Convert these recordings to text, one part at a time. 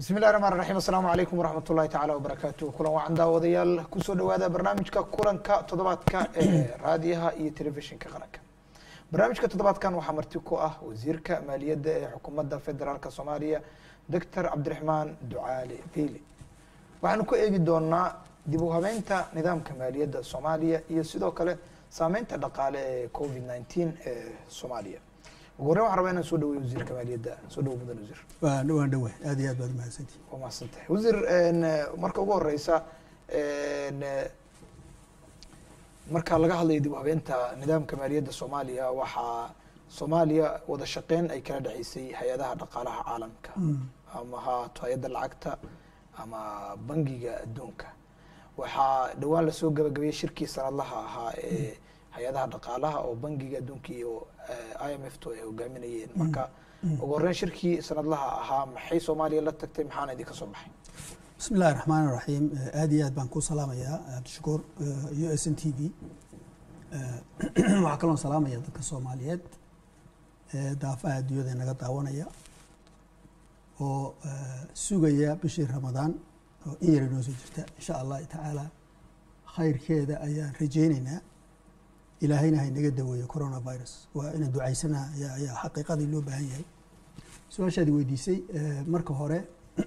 بسم الله الرحمن الرحيم السلام عليكم ورحمة الله تعالى وبركاته كلنا وعند وديال كسر هذا برنامج كورن كتضبط راديها إي تلفزيون كقناة برنامج كتضبط كان وحمرتكو وزير كمالية حكومة الفدرال كصومالية دكتور عبد الرحمن دعالي بيلي وعنكو إيجي دونا دبوها بينتا نظام كمالية الصومالية يسدو كله سامينتا دقالة كوفيد 19 صوماليا وقرأ وحربنا سودو وزير كمالية سودو بدل وزير. وان دوه هذه بعد ما سنتي. وما سنتي وزير إن مركب قور رئيسة إن مركب لقى هذا يدبوا بينتا نظام كمالية الصومالية وحا صوماليا وذا شقين أي كندا عيسي هيدا دقالها عالم كا أما ها تهيد العقدة أما بنجي الدونكا وحا دوان لسوق جبية شركة صار لها ها هيدا دقالها أو بنجي الدونكي أو IMF تو وجامينيين مركا وقرن شركة صار لها ها محي صوماليا لا تكتم حنا ديك الصبح. بسم الله الرحمن الرحيم هذه بانكو سلام يا عبد الشكور USNTV وعكلون سلام يا دك الصوماليات دافع ديود إنك تعاونيا و سوقيا بشهر رمضان إيرنوس جرت إن شاء الله تعالى خير كذا أيام رجينا إلى هنا هي نجد ويا كورونا فيروس وإن دعاء سنة يا حقيقة ذي اللي بهاي سؤال شادي ويديسي مركو هراء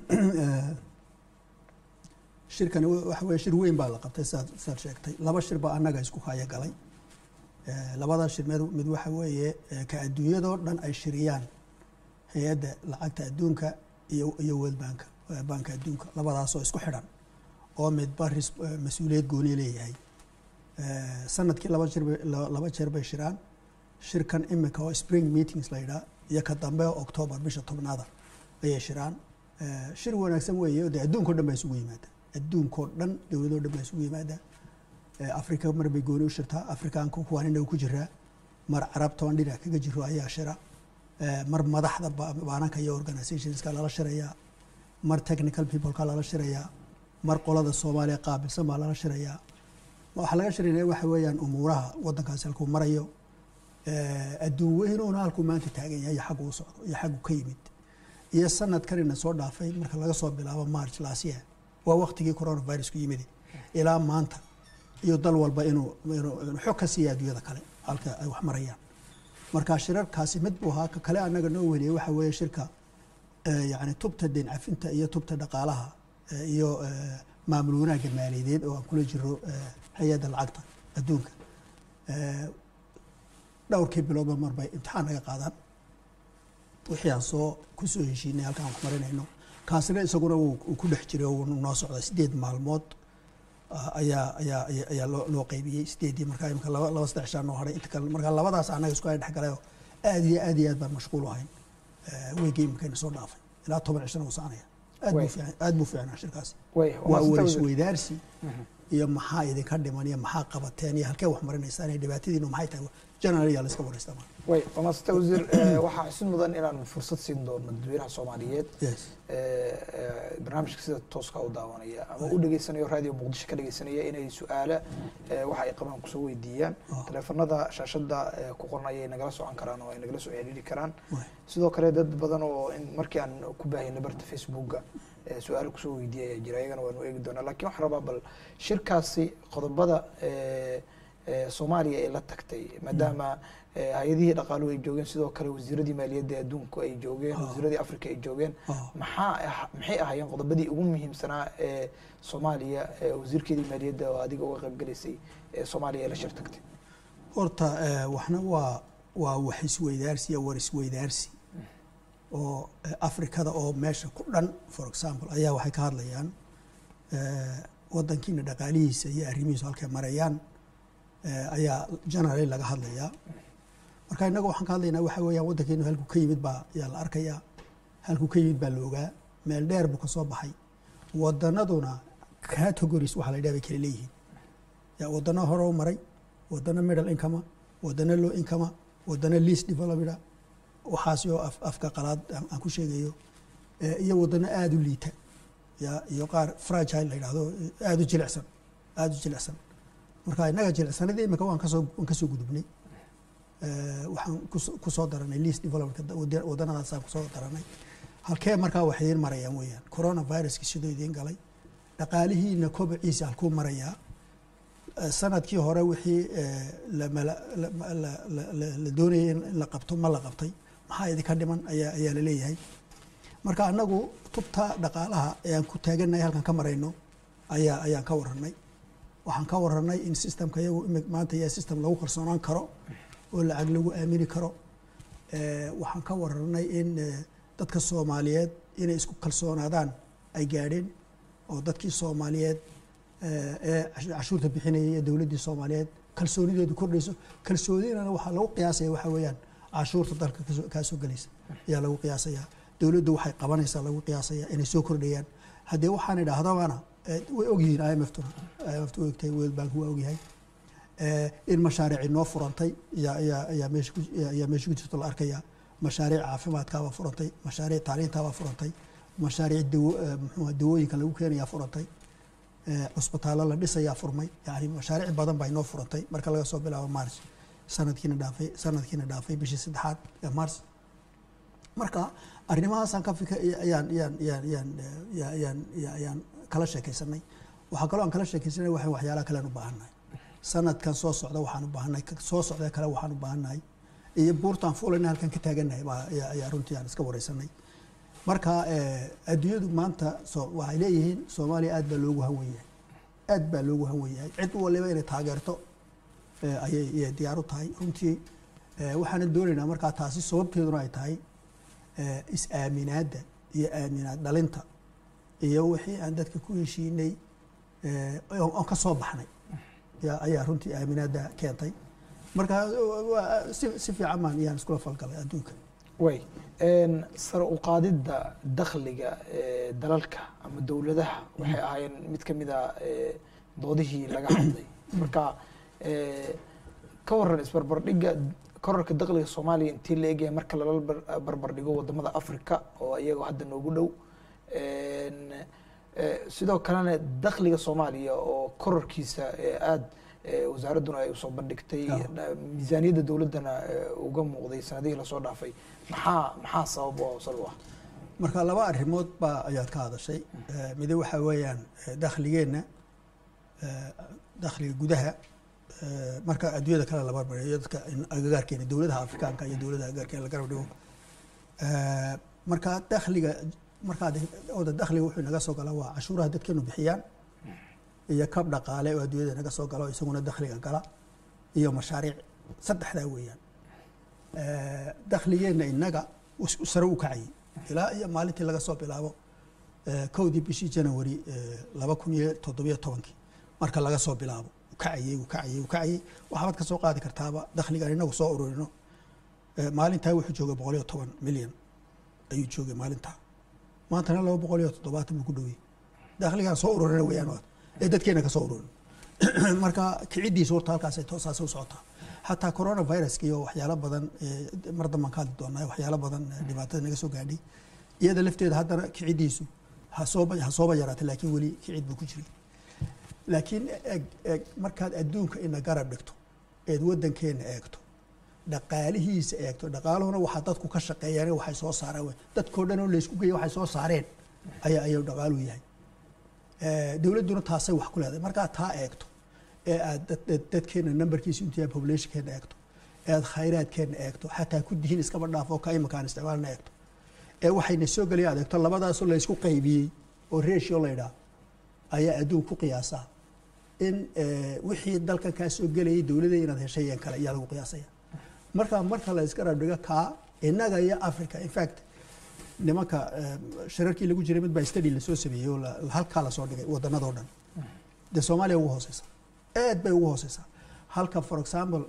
شركة وحوي شروين بالقبة صار شركتي لبا شربا أنا جالس كوخايا قلي لبا شر مدو حوي كأدوية دور دان أي شريان هي ده لعقت أدونك يوود بنك أدونك لبا صو إسكو حرام أو مد بارس مسؤولية قوني لي هاي سنة كي لبا شربا شران شركة إمك هو سبرينج ميتينغز ليدا يكتم به أكتوبر بيش طبعا أي شران شرونا نسموه يودي أدونك كلهم بيسوي ماذا الدون كردن دولة دبل سوي ماذا أفريقيا مر بيجوني وشرتها أفريقيا أنكو خوانين دو كجرا مر عرب تواندي رأك كجروا أي عشرة مر مدح ذا بانا كي organizations كلا شريا مر technical people كلا شريا مر قلادة الصومالية قابل سما لا شريا وحلاقة شريا وحويان أمورها وضن كاسلكم مريو الدون وهنا هالكم ما تتاجين يحقوا صار يحقوا كيمد السنة كرينا صور دافعين مر خلاص صور بلا مارش لاسيه ووقتي كورونا فيروس كيمدي إلى ما أنت يضل والبينو حكى سياد ويا ذكره هالك وحمريان مركز شركة كاسمت بوها كلا أنا قلنا ولي وحوي شركة يعني تبتدين عفنت هي تبتدى قالها هي معمولونها جماليين وكل جرو هيدا العقد الدونك دور كبير مر بي امتحان قادم وحيان صو كسو هشيني هالك وحمرين إنه كاسرة يسقونه وكل حجرة وناس على سديد معلومات أيا لو قيبي سديدي مركاي مكلا لا استعشان نهاري إتكلم مركا لا وضع سعنة يسقى يضحك عليه أدي أدبر مشغول وهين ويجي مكان صور نافع لا طبعا 20 وصانية أدبو في عنا شركاس وأول شوي دارسي يوم محايد كردي مانيا محاقبة تانية هالكي وحمرين إنساني دبعتي دينه محايته جنرالي على سكبر استمر. وي وما استوزر وحاسين مدن إلى فرصة سندور من دويرها الصوماليات. برنامج كسيدة توسكا وداوانية. أما أقول لك سنة راديو مقدش كده سنة إنه سؤال وحي قبلهم كسوي ديان. تلفون هذا شاشة كقولنا ينجلسوا عن كران وينجلسوا يعني كران. سيدو كره دد بدنو إن مركان كوباي نبرت فيسبوك سؤال كسوي ديان جرايان وانو يقدرون لكن حرب بالشركة سي قد بدأ Soomaaliya ay la tagtay maadaama hay'adihii dhaqaaluhu ay joogeen sidoo kale wasiiradii maaliyadda adduunka ay joogeen wasiiradii Afrika ay joogeen maxay ahaayeen qodobadii ugu muhiimsanaa ee Soomaaliya wasiirkeedii maaliyadda oo adiga uga qayb galaysay Soomaaliya la shir tagtay horta waxna waa wax isweydaarsi iyo war isweydaarsi oo Afrikada oo meesha ku dhan for example ayaa waxay ka hadlayaan wadankiina dhaqaalihiisa iyo arrimihiisa halkay marayaan ayaa generally laga hadlayaa marka inaga waxaan ka hadlaynaa waxa weeyaan wadankeenu halku ka yimid baa yaa la arkayaa halku ka yimid baa la ogaa meel dheer buu ka soo baxay wadanaduna categories waxa la yidhaahdaa kala leeyihiin yaa wadano hore u maray wadano middle income wadano low income wadano least developed waxaas iyo afka qalaad aan ku sheegayo iyo wadano aad u liita iyo qaar fragile la yiraahdo aad u jilicsan marka inaga jilicsanadii imika waan ka soo gudubnay waxaan ku soo daranay least development wadanadaas aan ku soo daranay halkee markaa wax idiin marayaan weeyaan coronaviruski sidoo idiin galay dhaqaalihiina kobciisa halkuu marayaa sanadkii hore wixii la doonayay in la qabto ma la qabtay maxaa idinka dhiman ayaa la leeyahay marka annagu tubta dhaqaalaha ee aan ku taagannahay halkan ka marayno ayaan ka warranay waxaan ka warranay in systemka iyagu maanta yaa system lagu kalsoonaan karo oo lacag lagu aamini karo waxaan ka warranay in dadka Soomaaliyeed inay isku kalsoonaadaan ay gaadheen oo dadkii Soomaaliyeed ee cashuurta bixinayay ee dawladdii Soomaaliyeed kalsoonidoodu kordhayso kalsoonidana waxaa lagu qiyaasaya waxa weeyaan cashuurta dalka ka soo galaysa ayaa lagu qiyaasayaa dawladdu waxay qabanaysaa lagu qiyaasayaa inay soo kordhayaan haddii waxaan idhaahdabana way ogyihiin IMF way ogtahay World Bank waa ogyahay in mashaariic noo furantay ayaa meesha ku jirto la arkayaa mashaariic caafimaadkaaba furantay mashaariic tacliintaaba furantay mashaariic dawooyinka lagu keenayaa furantay cusbitaallo la dhisayaa furmay yani mashaariic badan baa inoo furantay marka laga soo bilaabo March sanadkiina dhaafay bishii 3aad ee March marka arrimahaasaan ka fikir ayaan kala sheekaysanay waxaa kaloo aan kala sheekaysanay waxyaalaha kale aan u baahannahay sanadkan soo socda waxaan u baahannahay soo socda kale waxaan u baahannahay iyo buurtaan fuulayna halkan ka taagannahay ayaa runtii aan iska wareysanay marka adduunyadu maanta waxay leeyihiin Soomaaliya aad baa loogu hanweeyahay cid waliba inay taageerto ayay diyaar u tahay runtii waxaan doonaynaa markaa taasi sababteeduna ay tahay is-aaminaadda iyo aaminaad dhalinta iyo wixii aan dadka ku heshiinay oo ka soo baxnay ayaa runtii aaminaadda keentay marka si fiican baan iyaan iskula falgalay adduunka way sar u qaadidda dakhliga dalalka ama dawladaha waxay ahaayeen mid ka mid ah doodihii laga hadlay marka ka waran isbarbardhigga kororka dakhliga Soomaaliya intii la eegay marka la barbardhigo wadamada Afrika oo iyagu hadda noogu dhow sidoo kalena dakhliga Soomaaliya oo kororkiisa aad wasaaraduna ay soo bandhigtay miisaaniyadda dawladana uga muuqday sanadihii la soo dhaafay maxaa sabab ah marka laba arrimood baa ayaad ka hadashay mid waxa weeyaan dakhligeena dakhliga gudaha marka adduunyada kale la barbariyo dadka agagaarkeena dawladaha Afrikaanka iyo dawladaha agagaarkeena la garab dhigo marka dakhliga dakhliga wuxuu naga soo galaa waa cashuuraha dadkeenu bixiyaan iyo kab dhaqaale oo adduunyada naga soo galo isaguna dakhliga gala iyo mashaariic saddexdaa weeyaan dakhligeena inaga sare u kacay ilaa iyo maalintii laga soo bilaabo 1 bishii January 2017 marka laga soo bilaabo kacayay waxaad ka soo qaadi kartaaba dakhliga inagu soo ururino maalintaa wuxuu joogay 110 milyan ayuu joogay maalintaa maantana 270 buu ku dhowey dakhliga soo ururina weeyaan ee dadkeena ka soo ururin marka kicidiisa horta halkaas ay toosaas u socotaa hatta coronavirus iyo waxyaalo badan mar damban ka hadli doonaa waxyaalo badan dhibaatada naga soo gaadhay iyada lafteeda haddana kicidiisu ha soo yaraatay laakiin weli kicid buu ku jiray laakiin markaad adduunka ina garab dhigto eed wadankeena eegto dhaqaalihiisa eegto dhaqaaluhuna waxa dadku ka shaqeeyaan waxay soo saaraan dadkoo dhan oo la isku geeyo waxay soo saareen ayuu dhaqaaluhu yahay dawladduna taasay wax ku leedahay markaa taa eegto ee aad dadkeena numberkiisa intii populationkeena eegto ee aad khayraadkeena eegto xataa ku dihin iskaba dhaafo ka imakaan isticmaalna eegto ee waxayna soo galiyaan eegto labadaasoo la isku qaybiyey oo ratio la yidhaah ayaa adduun ku qiyaasaa in wixii dalkan kaa soo gelayay dawladda inaad heshayeen kale ayaa lagu qiyaasaya marka la iska rabdhigo kaa innaga iyo Africa in fact nimanka shirarkii lagu jiray mid baa study la soo sameeyay oo halkaa la soo dhigay wadanadoo dhan de Soomaaliya ugu hooseysa aad bay ugu hooseysaa halka for example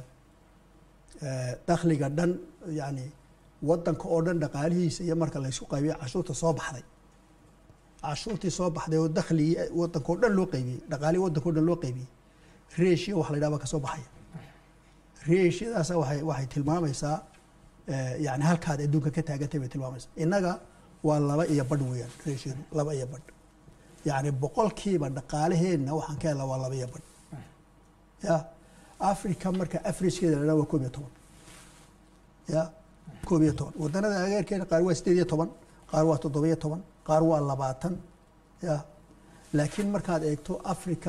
dakhliga dhan yani wadanka oo dhan dhaqaalihiisa iyo marka la isku qaybiyo cashuurta soo baxday cashuurtii soo baxday oo dakhligii wadanka oo dhan loo qaybiyey dhaqaalihii wadanka oo dhan loo qaybiyey ratio wax la yidhaha ka soo baxaya ratiodaas waxay tilmaamaysaa yani halkaad adduunka ka taagantay bay tilmaamaysaa innaga waa 2.5 weeyaan ratiodu 2.5 yani boqolkiiba dhaqaalaheenna waxaan ka helaa waa 2.5 ya Africa marka average-keeda la waa 11 ya 11 wadanada agagaarkeena qaar waa 18 qaar waa 17 qaar waa 20 ya laakiin markaad eegto Afrika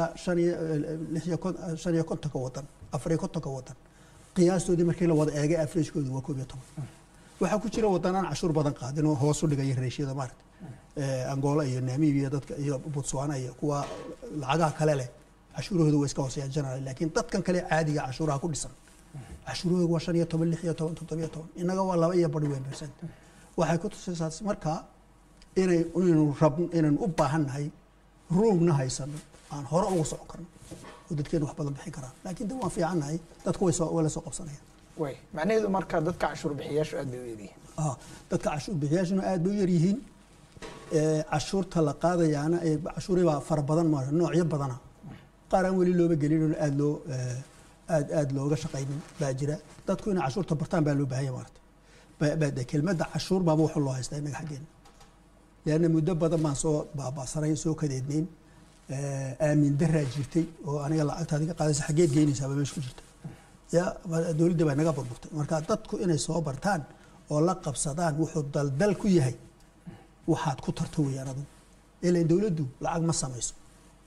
56 wadan Afrika 50 wadan qiyaastoodii markii la wada eegay average-koodu waa 12 waxa ku jira wadanaan cashuur badan qaadin oo hoos u dhigay reeshiyada maarka Angola iyo Namibia dadka iyo Botswana iyo kuwa lacagaha kale leh cashuurahoodu way iska hooseeyaan general laakiin dadkan kale caadiga cashuuraha ku dhisan cashuurahoodu waa 15 16 17 inaga waa 2% waxay ku tusaysaa marka inaynu u baahannahay ruumna haysano aan hore ugu socon karno oo dadkeenu wax badan bixin karaan laakiin dad waan fiicannahay dadku way soo qabsanayaan way macnaheedu marka dadka cashuur bixiyaashu aad bay u yaryihiin dadka cashuur bixiyaashuna aad bay u yaryihiin cashuurta la qaadayaana cashuuriba fara badan ma noocyo badana qaar aan weli looba gelin aad looga shaqaynin baa jira dadku inay cashuurta bartaan baa loo baahan yahay maarta baad kelmadda cashuur baaba wax loo haystaa inaga xageena leana muddo badan baan soo baabasaray soo kadeednayn aamin daraa jirtay oo aniga lacagtaadi ka qaadaysa xageed geynaysaa baa meesha ku jirta ya dawladda baa naga burburtay marka dadku inay soo bartaan oo la qabsadaan wuxuu daldal ku yahay waxaad ku tarto weeyaan adigu ilaa dawladdu lacag ma samayso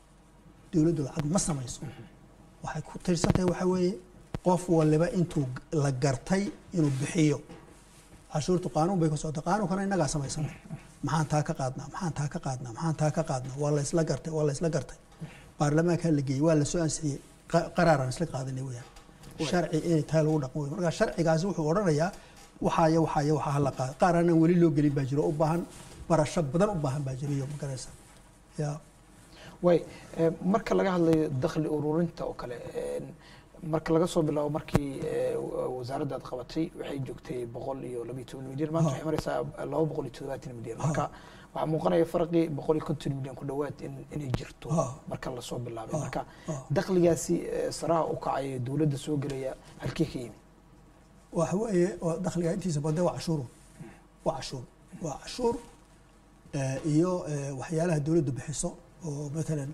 waxay ku tirsantahay waxa weeye qof waliba intuu la gartay inuu bixiyo cashuurtu qaanuun bay ka socotaa qaanuunkana inagaa samaysanay maxaan taa ka qaadnaa waa la isla gartay baarlamaanka la geeyey waa la soo ansixiyey qaraaraan isla qaadanay weeyaan sharci inay tahay lagu dhaqmo weeye marka sharcigaasi wuxuu odhanayaa waxaa la qaada qaar aanan weli loo gelin baa jiro u baahan barasho badan u baahan baa jiro iyo magaraysa ya way marka laga hadlayo dakhli ururinta oo kale marka laga soo bilaabo markii wasaaradda aad qabatay waxay joogtay 112 milyan maanta waxay maraysaa 270 milyan marka waxaa muuqanaya farqi 150 milyan ku dhawaad inay jirto marka la soo bilaabay marka dakhligaasi saraha u kacay dawladda soo galaya halkee ka yimid waxa weeye dakhliga intiisa badan waa cashuur iyo waxyaalaha dawladdu bixiso oo مثلا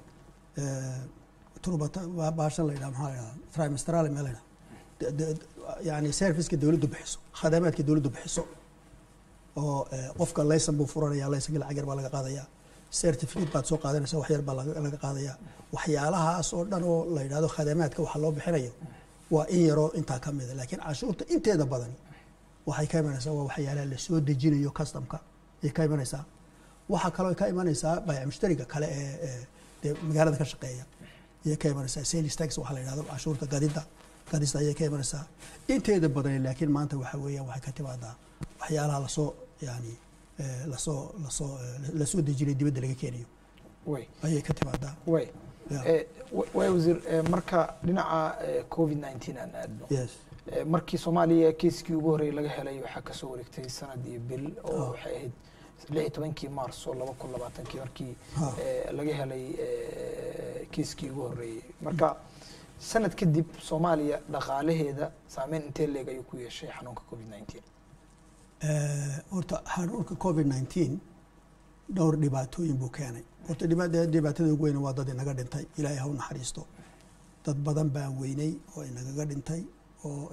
baashan la yidhaha maxaa la yidhaha trimestral meel la yidhaha yani serviceka dawladdu bixiso khadamaadka dawladdu bixiso oo qofka laysan buu furanaya laysanka lacag yar baa laga qaadayaa certificate baad soo qaadanaysa wax yar baa laga qaadayaa waxyaalahaas oo dhan oo la yidhahdo khadamaadka waxa loo bixinayo waa in yaroo intaa ka mida laakiin cashuurta inteeda badani waxay ka imanaysaa waa waxyaalaha la soo dejinayo customka ayay ka imanaysaa waxaa kaloo ka imanaysaa baayac mushtariga kale ee magaalada ka shaqeeya ayay ka imanaysaa sales tax waxa la yidhahdo cashuurta gadista ayay ka imanaysaa inteeda badani laakiin maanta waxa weeyaan waxay ka timaadaa waxyaalaha lasoo dejinay dibadda laga keenayo ayay ka timaadaa way wasiir marka dhinaca covid-19 aan aadno markii Soomaaliya kiiskii ugu horeeyay laga helay waxa ka soo wareegtay sanad iyo bil oo waxay ahayd 16 Maarso 2020 markii laga helay kiiskii ugu horeeyay marka sanad kadib Soomaaliya dhaqaalaheeda saameyn intee leeg ayuu ku yeeshay xanuunka covid-19 horta xanuunka covid-19 dhowr dhibaatooyin buu keenay horta dhibaatada ugu weyn waa dad inaga dhintay ilaahay ha u naxariisto dad badan baan weynay oo inaga dhintay oo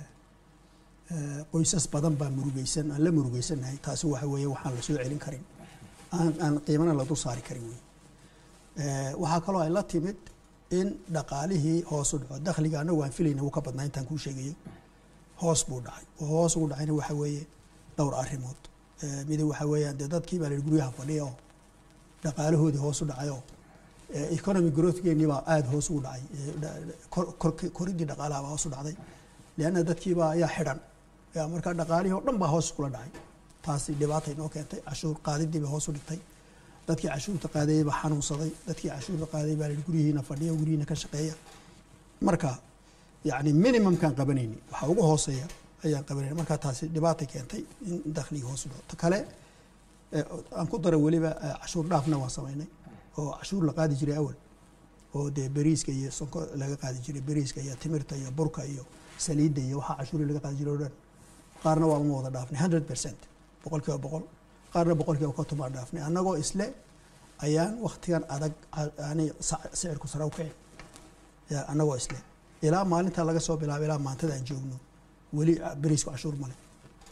qoysas badan baa murugaysan aan la murugaysanahay taasi waxa weeye waxaan la soo celin karin aan qiimana la dul saari karin weeye waxaa kaloo ay la timid in dhaqaalihii hoos u dhaco dakhliga anagu aan filayna wuu ka badnaa intaan kuu sheegayo hoos buu dhacay oo hoos ugu dhacayna waxa weeye dhowr arrimood mid waxa weeyaan dee dadkii baa la guryaha fadhiya oo dhaqaalahoodii hoos u dhacay oo economic growth-geenii baa aada hoos ugu dhacay koridii dhaqaalaha baa hoos u dhacday leanna dadkii baa ayaa xidhan marka dhaqaalihii oo dhan baa hoos kula dhacay taasi dhibaata inoo keentay cashuur qaadidii bay hoos u dhigtay dadkii cashuurta qaadayay baa xanuunsaday dadkii cashuurta qaadayay baa guryihiina fadhiya guryihiina ka shaqeeya marka yani minimumkaan qabanayni waxa ugu hooseeya ayaan qabanayni marka taasi dhibaata keentay in dakhliga hoos u dhaco ta kale aan ku daro weliba cashuur dhaafna waan samaynay oo cashuur la qaadi jiray awal oo dee bariiska iyo sonko laga qaadi jiray bariiska iyo timirta iyo burka iyo saliidda iyo waxaa cashuuri laga qaadi jiray oo dhan qaarna waa uma wada dhaafnay 100% boqolkiiba boqol qaarna boqolkiiba konton baan dhaafnay annagoo isle ayaan waktigan adag yani sicirku sare u kicin annagoo isle ilaa maalinta laga soo bilaabo ilaa maantada aan joogno weli bariisku cashuur male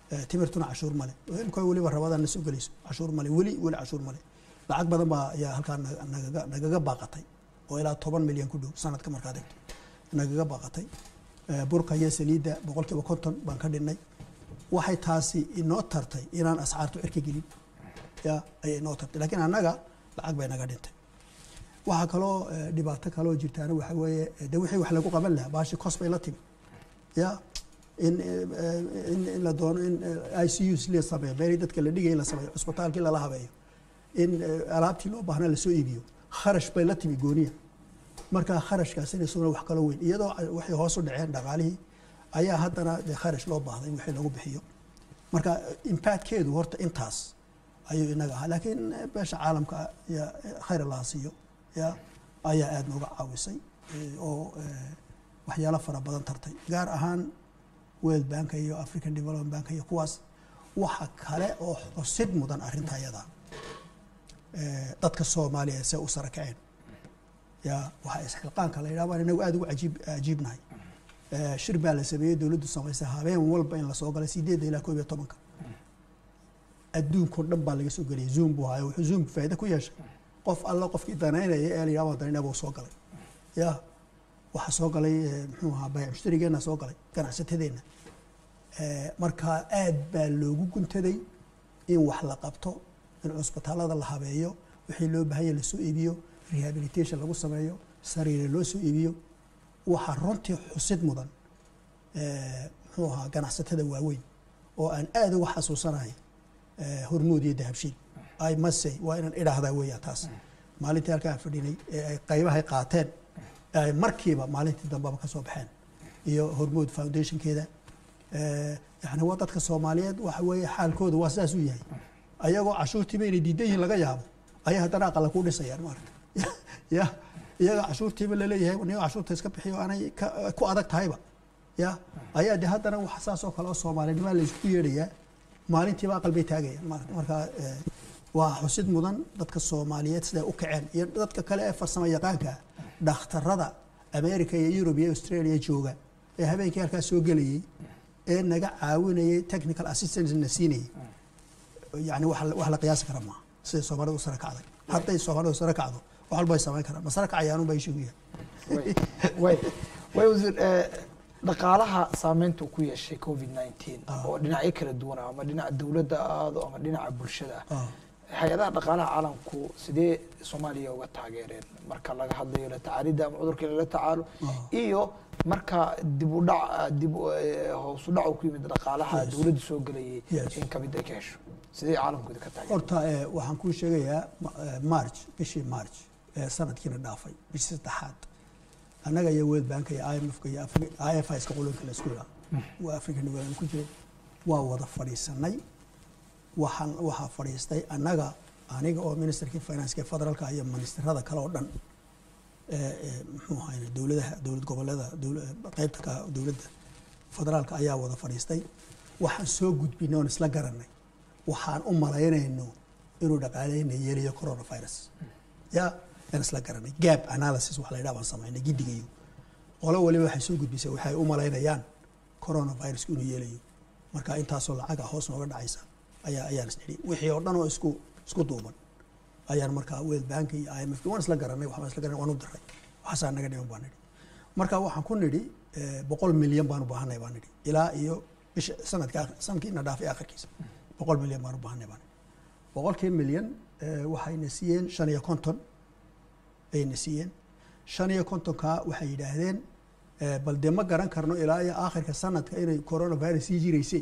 timirtuna cashuur male imka weliba rabadaan na soo gelayso cashuur male weli cashuur male lacag badan baa ayaa halkaa nagaga baaqatay oo ilaa 10 milyan ku dhow sanadka markaad eegto nagaga baaqatay burka iyo saliidda 50% baan ka dhinnay waxay taasi inoo tartay inaan ascaartu cirka gelin ya ay inoo tartay laakiin annaga lacag bay naga dhintay waxa kaloo dhibaato kaloo jirtaana waxa weeye de wixii wax lagu qaban lahaa baashi cost bay la timi ya in la doono in ICUs la sameeyo meel dadka la dhigay la sameeyo isbitaalkii la habeeyo in alaabtii loo baahnaa la soo iibiyo kharash bay la timi gooniya marka kharashkaas inay soo wax kala weyn iyadoo waxay hoos u dhaceen dhaqaalihii ayaa haddana kharash loo baahday wixii lagu bixiyo marka impact-keedu horta intaas ayuu inaga ahaa laakiin beesha caalamka ya khayr Allah siiyo ya ayaa aad nooga caawisay oo waxyaalo fara badan tartay gaar ahaan World Bank iyo African Development Bank iyo kuwaas waxa kale oo xusid mudan arintayada dadka Soomaaliyeed si u sarakaceen ya waxa isxilqaanka la yiraahdo inagu aad ugu cajiibnahay shir baa la sameeyay dawladdu samaysay habeen walba in la soo galay 8 ilaa 11 adduunka dhan baa laga soo galay Zoom buu hayo wuxuu Zoom faa'iido ku yeeshay qof alla qofkii danaynaya ee la yiraahdo danaynaba soo galay ya waxa soo galay muxuu ahaa bay mushtarigeena soo galay ganacsatadeena marka aad baa loogu guntaday in wax la qabto in cusbitaalada la habeeyo wixii loo baahan yahay la soo iibiyo rehabilitation lagu sameeyo sariir loo soo iibiyo waxa runtii xusid mudan muxuu ahaa ganacsatada waaweyn oo aan aad uga xasuusanahay hormuud iyo dahabshiil ay masay waa inaan idhaahdaa weeyaa taas maalintii halkaan fadhinay ay qaybahay qaateen ay markiiba maalintii dambaba ka soo baxeen iyo hormuud foundationkeeda yani waa dadka Soomaaliyeed waxa weeye xaalkooda waa sidaas u yahay ayagoo cashuurtiiba inay diidan yihiin laga yaabo ayaa haddana aqal ku dhisayaan maaragtay ya iyaga cashuurtiiba la leeyahay inuu cashuurta iska bixiyo aanay ku adag tahayba ya ayaa de haddana wax saas oo kale oo Soomaaliyeed la isku yeedhayaa maalintiiba aqal bay taagayaan marka waa xusid mudan dadka Soomaaliyeed sida u kaceen iyo dadka kale ee farsamo yaqaanka dhakhtarada America iyo Europe iyo Australia jooga ee habeenkii halkaas soo galayay ee naga caawinayay technical assistance na siinay yani wax la qiyaas kara ma sida Soomaalidu u sarakacday hadday Soomaalidu sarakacdo wax walba ay sameyn karaan masarakacayaanu bay sheegayaan way wasiir dhaqaalaha saameynta ku yeeshay COVID-19 oo dhinacyo kala duwan ama dhinaca dawladda ama dhinaca bulshada hay'adaha dhaqaalaha caalamku sidee Soomaaliya uga taageereen marka laga hadlayo la tacaalida ama cudurka la tacaalo iyo marka dib u hoos u dhac ku yimid dhaqaalaha dawladdu soo galayay in ka mid ah ka hesho sidee caalamku ka taageereen horta waxaan ku sheegayaa bishii March sanadkiina dhaafay bishii saddexaad annaga iyo World Bank iyo IMF iyo IFIS ka qolonka la isku yiraahdo waa African Development ku jiray waa wada fadhiisanay waxa fadhiistay aniga oo ministerkii finance federaalka iyo ministerada kale oo dhan muxuu ahayn dawlad goboleeda qaybta dawladda federaalka ayaa wada fadhiistay waxaan soo gudbinay oo isla garanay waxaan u malaynayno inuu dhaqaaleeyna yeeliyo coronavirus ya aan isla garanay gap analysis wax la yiraahdo sameeynay gidigayo qolo waliba waxay soo gudbisay waxay u malaynayaan coronavirus inuu yeelayo marka intaas oo lacag hoos nooga dhacaysa ayaan isnidhi wixii oo dhan oo isku duuban ayaan marka World Bank iyo IMF waan isla garanay waan u diray waxaan naga dhiman baan nidhi marka waxaan ku nidhi 100 milyan baan u baahanay baan nidhi ilaa iyo sanadkiina dhaafay akhirkiisa 100 milyan baan u baahanay baan 100 milyan waxayna siiyeen 550 ayna siiyeen 550 ka waxay yiraahdeen bal de ma garan karno ilaa iyo aakhirka sanadka inay coronavirus sii jiraysay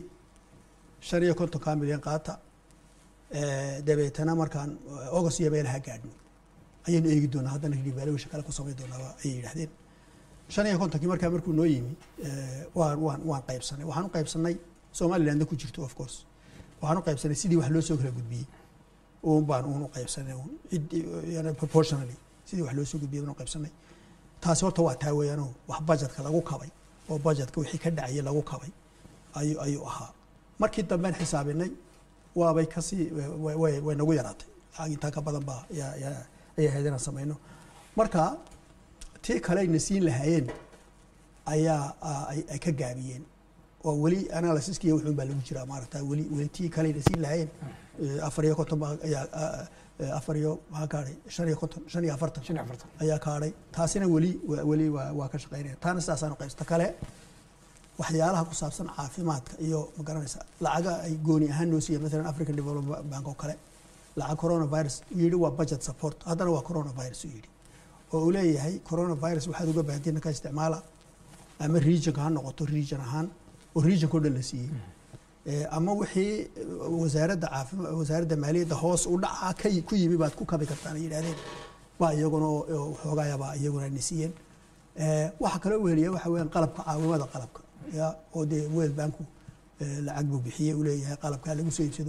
550 milyan qaata dabeetana markaan August iyo meelaha gaadhno ayaynu eegi doonaa haddana evaluation kale ku sameyn doonaa ay yiraahdeen 550 markuu noo yimi waan qaybsanay waxaan u qaybsanay Somaliland ku jirto of course waxaan u qaybsanay sidii wax loo soo kala gudbiyay oo baan u qaybsanay yani proportionally sidii wax loo soo gudbiyay oo qaybsanay taasi horta waa taa weeyaan wax budgetka lagu kabay oo budgetka wixii ka dhacay lagu kabay ayuu ahaa markii dambe xisaabinay waabay kasi way nagu yaraatay inta ka badan baa ay hay'adaha sameeyno marka tii kale ay nasiin lahaayeen ayaa ay ka gaabiyeen oo weli analysiskiiya wuxuun baa lagu jiraa maaragta weli tii kalena siin lahayn 4 ayaa 4 maxaa kaadhay 45 ayaa kaadhay taasina weli waa ka shaqeynaya taana sidaasaan qaybsta kale waxyaalaha ku saabsan caafimaadka iyo ma garanaysa lacaga ay gooni ahaan noo siiyeen مثلا African Development Bank oo kale lacag coronavirus yiri waa budget support haddana waa coronavirus yiri oo uu leeyahay coronavirus waxaad uga baahantiin ka isticmaala ama region ha noqoto region ahaan oo region ko dhan la siiyey ama wixii wasaaradda maaliyadda hoos u dhaca ku yimi baad ku kabi kartaan yiraahdeen baa iyaguna xoogayaba iyaguna nisiyeen waxa kale oo weliya waxa weeyaan qalabka caawimada qalabka ya oo de World Bank lacag buu bixiyay uu leeyahay qalabka lagu soo iibsado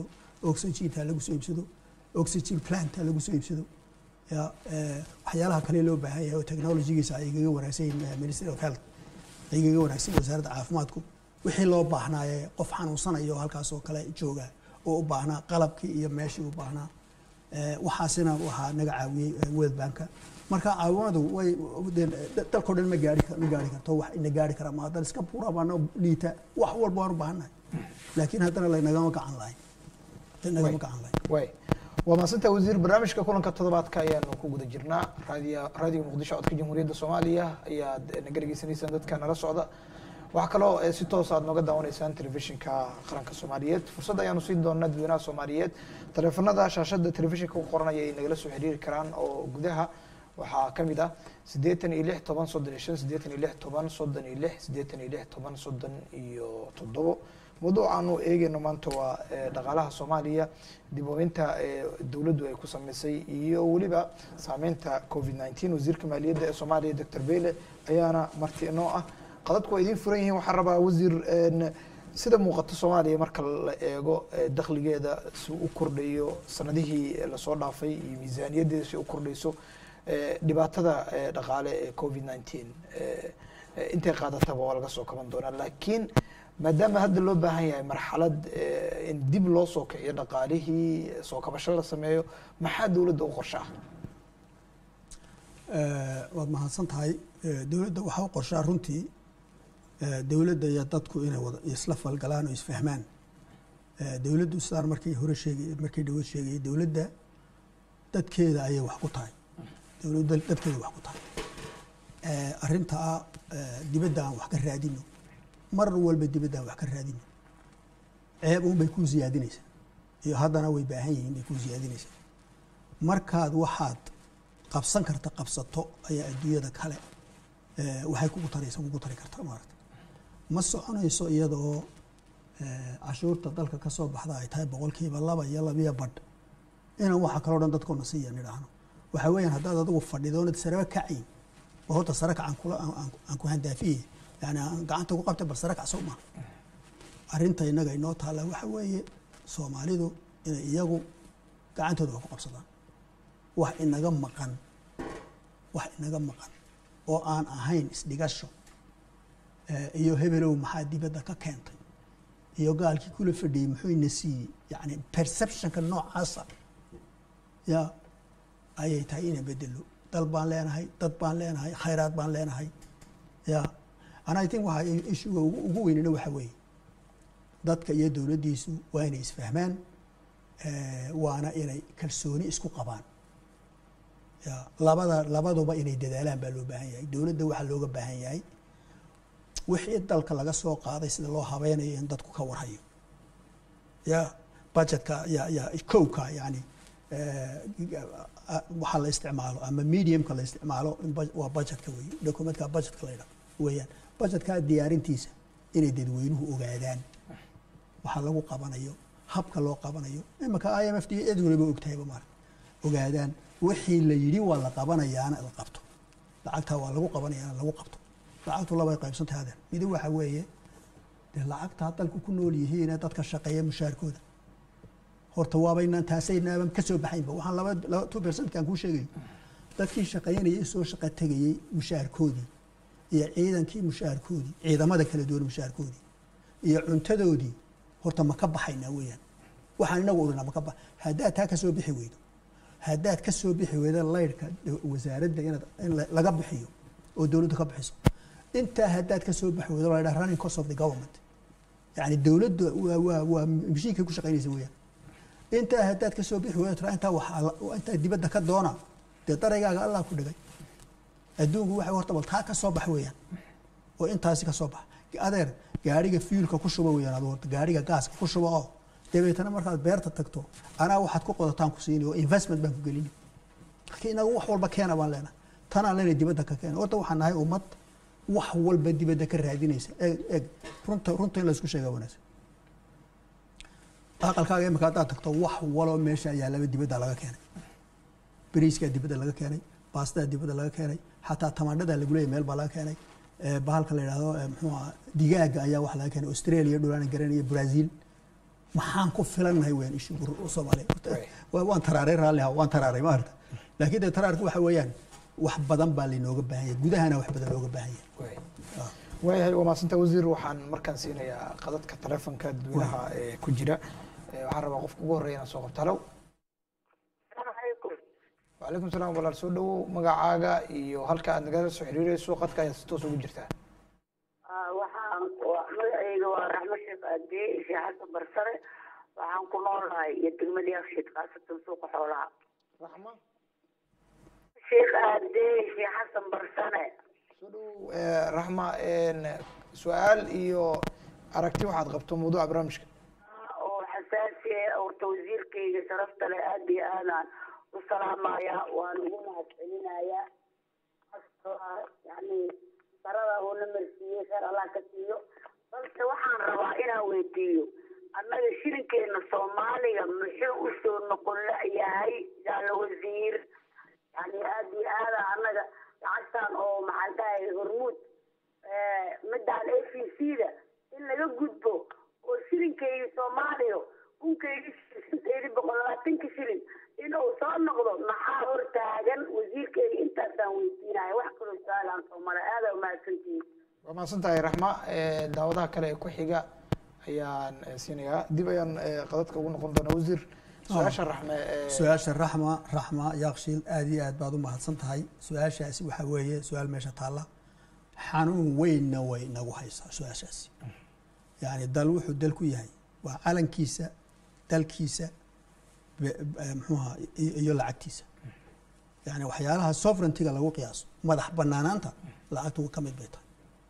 oxygen plant lagu soo iibsado ya waxyaalaha kale loo baahan yahay oo technology-giisa ay igaga wanaagsan Ministry of Health ay igaga wanaagsan wasaaradda caafimaadku wixii loo baahnaaye qof xanuunsanayo halkaas oo kale jooga oo u baahnaa qalabkii iyo meeshii u baahnaa waxaasina waxaa naga caawiyey World Bank marka caawimadu way dalka dhan ma gaari karto wax ina gaari kara ma hadda iska buura baano liita wax walba waan u baahanahay laakiin haddana laynagama gacan lahayn way وماسنتا وزير برنامجka kulanka toddobaadka ayaanu ku guda jirnaa raadiyo muqdisho codka jamhuuriyadda Soomaaliya ayaa nagargeysanaysan dadka nala socda waxa kale oo si toos ah nooga daawanaysaan telefishinka qaranka Soomaaliyeed fursad ayaanu siin doonaa dadweynaha Soomaaliyeed taleefanada shaashada telefishinka ku qoranaya ay nagala soo xiriiri karaan oo gudaha waxaa kamid ah 86 10 موضوعنا eegayno maanta waa dhaqaalaha Soomaaliya dibooyinta dawladdu ay ku sameysay iyo waliba saameynta COVID-19 wasiirka maaliyadda ee Soomaaliya Dr. Beele ayaana marti inoo ah qadadku ay idin furan yihiin waxaan rabaa wasiir sida muuqato Soomaaliya marka la eego dakhligeeda si uu kordhayo sanadihii la soo dhaafay iyo miisaaniyadeeda si uu kordhayso dhibaatada dhaqaale ee COVID-19 intay qaadataba waa laga soo kaban doonaa laakiin maadaama hadda loo baahan yahay marxalad in dib loo soo kiciyo dhaqaalihii soo kabasho la sameeyo maxaa dawladda u qorshaa waad mahadsan tahay dawladda waxa u qorshaa runtii dawladda iyo dadku inay wada isla falgalaan oo isfahmaan dawladdu sidaan markii dhawaad sheegay dawladda dadkeeda ayay wax ku tahay arrintaa dibadda aan wax ka raadino mar walba dibadda wax ka raadino ceeb bay ku siyaadinaysaa iyo haddana way baahan yihiin bay ku siyaadinaysaa markaad waxaad qabsan karta qabsato ayaa adduunyada kale waxay kugu tari kartaa maaragta ma soconayso iyadoo cashuurta dalka ka soo baxda ay tahay 2% iyo 2.5 inaan waxa kale oo dhan dadkoona siiya nidhaahno waxa weeyaan haddaad adigu fadhidoonad saraba kaciin oo horta saraka aan ku handaafiye يعني قاعد قبت بسرك عصومة أرنت إنك إنه تعالى وحوي سوماليدو إن يجو قاعد تدور قبصدان واحد إنك مكان وأن أهين إسدقاشو يهبلو محادي بدك كنت يقال كي كل فردي محوي نسي يعني perception كنوع عصر يا أي تعيين بدلو طلبان لنا هاي تطبان لنا هاي خيرات بان لنا هاي يا أنا I think waxa issue ugu weyn waxa weey dadka iyo dawladdiisu waa inay isfahmaan waana inay kalsooni isku qabaan ya labaduba inay dadaalaan baa loo baahan yahay dawladda waxa looga baahan yahay wixii dalka laga soo qaaday sida loo habeynayo in dadku ka warhayo ya budgetka ya kowka yani waxa la isticmaalo ama mediumka la isticmaalo waa budgetka weey documentka budgetka la yiraahdo weeyaan budgetka diyaarintiisa inay dadweynuhu ogaadaan waxa lagu qabanayo habka loo qabanayo imaka IMF iyo edwalba ogtahay ma ogaadaan wixii la yiri waa la qabanayaana la qabto lacagta waa lagu qabanayaana lagu qabto lacagtu laba qaybsantahay mid waxa weeye lacagta dalku ku nool yihiin dadka shaqeeya mushaarkooda horta waa baynaan taasaynaaba ka soo baxaynba waxaan 2% kan ku sheegay dadkii shaqeynayay soo shaqo tagayay mushaarkoodii iyo ciidankii mushaarkoodii ciidamada kala duwan mushaarkoodii iyo cuntadoodii horta ma ka baxayna weeyaan waxaan inagu urina ma ka bax hadaa taa ka soo bixi weydo hadaad ka soo bixi weydo leyrka wasaaradda in laga bixiyo oo dawladdu ka bixiso inta hadaad ka soo bixi weydo la running cost of the government يعني الدولة ومشيك كل شقين يسويها أنت هدات كسوبي هو ترى أنت وأنت دي بدك الدونا ترى يا الله كل جاي الدون هو ورطبل تاك الصبح ويا وأنت هاسك الصبح أدير gaariga fuelka ku shuba weeyaan aad gaariga gaaska ku shuba oo dabeetana markaad beerta tagto anaa waxaad ku qodataan ku siinayo investment baan ku gelin laakiin wax walba keena baan leenahay tana leena dibadda ka keena oo waxaan nahay ummad wax walba dibadda ka raadinaysa runta in la isku sheego wanaagsan aqalkaaga imika aad tagto wax walo meesha ayaa laba dibadda laga keenay bariiska dibadda laga keenay baastada dibadda laga keenay xataa tamaandhada lagu leeyahay meel baa laga keenay bahalka la yiraahdo muxuu digaaga ayaa wax laga keenay Australia dhulaan garanaya Brazil maxaan ku filanahay weyn ishu Soomaaliya waan taraaray raaliha waan taraaray ma arta laakiin taraarku waxa weeyaan wax badan baa linooga baahan yahay gudahana wax badan looga baahan yahay waayahay waa maasanta wasiir waxaan markaan siinayaa qadadka telefoonka dadweynaha ku jira waxaan rabaa qofka ugu horeeya inaan soo qabto halow وعليكم السلام والله soo dhawow magacaaga iyo halka aad nagala soo xiriirayso qadka ayaa si toos ugu jirtaa waxaan magacayga waa raxmo sheekh aadee sheekh xasan barsare waxaan ku noolahay iyo degmada yakshiid qaasatan suuqa xoolaha raxmo sheekh aadee sheekh xasan barsare soo dhawow raxmo su'aal iyo aragti waxaad qabto mawduuca barnaamijka oo xasaasi ah oo wasiirkayga sharafta leh aad iyo aadaan السلام يا ونقوم علينا يعني ترى هو نمرسيه خير الله كثير بس وحن رواينا ويديو أنا الشركة الصومالية مشي وصول نقول لا يا هاي قال وزير يعني هذه هذا أنا عشان أو محلها هرمود مد على في سيدة إلا يجدبه والشركة الصومالية ممكن يشتري بقولاتين كشرين inuu soo noqdo maxaa hor taagan wasiirkayga intaasaan weydiinaya wax kaloo saalaan Soomaali aad u mahadsantihiin waa mahadsantahay raxma daawadaha kale ee ku xiga ayaan siinayaa dib ayaan qadadka ugu noqon doonaa wasiir su-aasha raxma yaaqshiil aad iyo aad baad u mahadsan tahay su-aashaasi waxa weeye su-aal meesha taalla xanuun weynna way nagu haysaa su-aashaasi yani dal wuxuu dal ku yahay waa calankiisa dalkiisa muxuuha iyo lacagtiisa yani waxyaalaha sovereigntyga lagu qiyaaso madax banaanaanta lacagtu ka mid bay tahay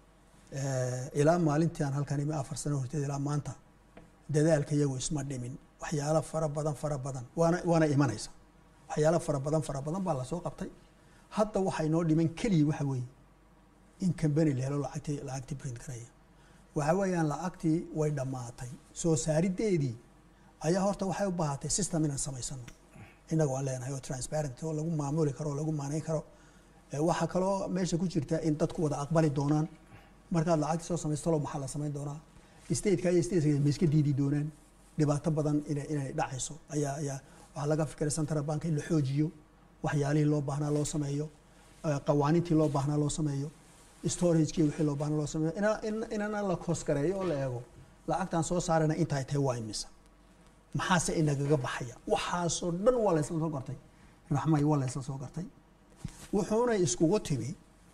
ilaa maalintii aan halkan imi 4 sano horteed ilaa maanta dadaalka iyagu isma dhimin waxyaalo fara badan waana imanaysa waxyaalo fara badan baa la soo qabtay hadda waxa inoo dhiman kaliya waxa weeye in company la helo lacagtii print garaya waxa weeyaan lacagtii way dhamaatay soo saarideedii ayaa horta waxay u baahatay system inaan samaysano inagu aan leenahay oo transparent oo lagu maamuli karo oo lagu maaneyn karo waxa kaloo meesha ku jirta in dadku wada aqbali doonaan markaad lacagta soo samaysto loo maxaa la samayn doonaa state-ka iyo state-ka ma iska diidi doonaan dhibaato badan inay dhacayso ayaa waxaa laga fikiray central bank in la xoojiyo waxyaalihii loo baahnaa loo sameeyo qawaaniintii loo baahnaa loo sameeyo storage-kii wixii loo baahnaa loo sameeyo inana la koskareeyo oo la eego lacagtaan soo saarana intaay tahay waa imisa maxaase inagaga baxaya waxaasoo dhan waa la isla soo gartay raxmay waa la isla soo gartay wuxuuna iskugu timi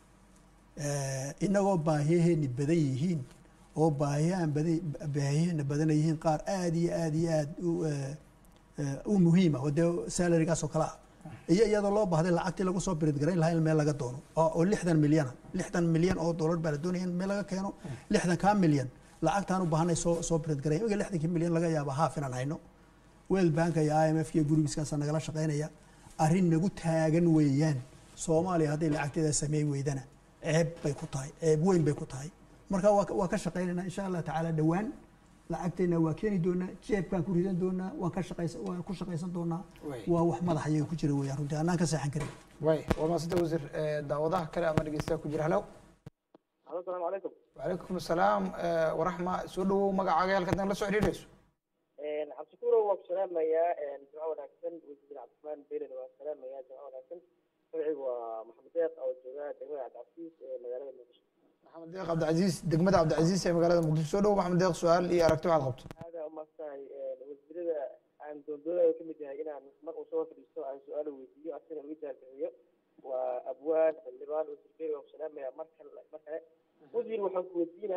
inagoo baahiyaheeni badan yihiin oo baahiyaheena badan yihiin qaar aad iyo aad u muhiima oo dee salarygaas oo kale ah iyo iyadoo loo baahday lacagtii lagu soo birid garayn lahaa in meel laga doono oo 60 milyan oo dollar baa la doonaya in meel laga keeno 60 milyan lacagtaan u baahanay soo birid garay iga 60 milyan laga yaabo haaf inaan hayno World Bank iyo IMF iyo gurigiiskaas nagala shaqeynaya arrin nagu taagan weeyaan Soomaaliya hadii lacagteeda sameey weydana ceeb bay ku tahay ceeb weyn bay ku tahay marka waa ka shaqeynayna insha Allah taala dhawaan lacagteena waa keeni doonaa jeebkan ku ridan doonaa waan ku shaqeysan doonaa waa wax madaxayga ku jira weeyaan runtii anaan ka saxan karin way waa maasida wasiir daawadaha kale ama dhageystaha ku jira halow السلام عليكم. وعليكم السلام ورحمة سودو مقع عقيل كتن لسو حريريسو عبد الشكور والسلام يا جماعة وناكسن وزير عبد الرحمن بيرن والسلام يا جماعة وناكسن سبعي ومحمد ديق أو الجماعة دقمة عبد العزيز مجالة المقدسة. محمد ديق عبد العزيز دقمة عبد العزيز هي مجالة المقدسة سودو محمد ديق سؤال إيه أركتو على الغبط. هذا أما ساي وزير عن دولة وكم جاهين عن مر وصوف الإسلام عن سؤال ويديو أصلا ويجها التحية وأبواب اللبان والسكير والسلام يا مركل وزير وحكم الدين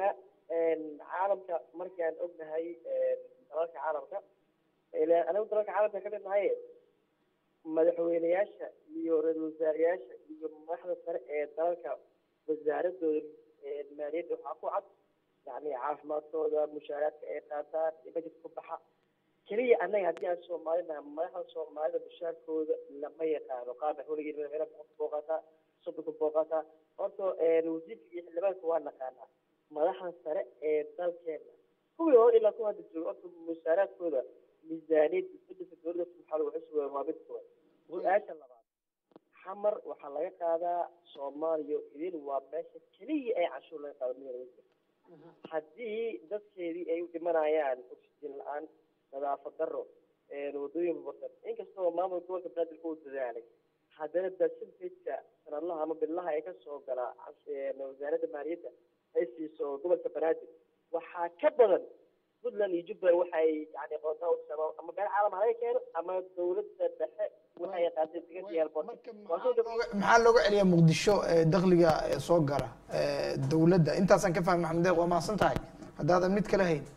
caalamka markaan ognahay dalalka caalamka anigu dalalka caalamka ka midnahay madaxweyneyaasha iyo ra-iisul wasaareyaasha iyo madaxda sare ee dalalka wasaaradooda maaliyadda waxaa ku cad yani caafimaadkooda mushaaraadka ay qaataan budget ku baxa keliya annaga haddii aan soomaalina madaxda soomaalida mushaarkooda lama yaqaano qaar madaxweynegeed madaxweyne boqolka booqataa soddonka booqataa horta wasiirka iyo xildhibaanka waa naqaanaa madaxda sare ee dalkeena kuwii hore ilaa ku hadda jooga horta mushaaraadkooda miisaaniyadda isbedelka dowladda maxaa lagu xusubaya waa mid kooda su-aasha labaad xamar waxaa laga qaadaa soomaaliya idin waa meesha keliya ay canshuur laga qaado madaxweyne haddii dadkeedii ay u dhimanayaan oxygen la-aan nadaafad daro wadooyin burbursan inkastoo maamulka gobolka banaadir uu dadaalay haddana percentage-ka sanadlaha ama billaha ay ka soo galaa wasaaradda maaliyadda ay siiso gobolka banaadir waxaa ka badan puntland iyo jubbaland waxay yani qoontaa u sabab ama meel caalam halaga keeno ama dowladda dhexe waxay qaatay deganka airport maxaa looga celiyaa muqdisho dakhliga soo gala dowladda intaasaan ka fahmay maxamed deeq waa mahadsan tahay haddaadan mid kale hayn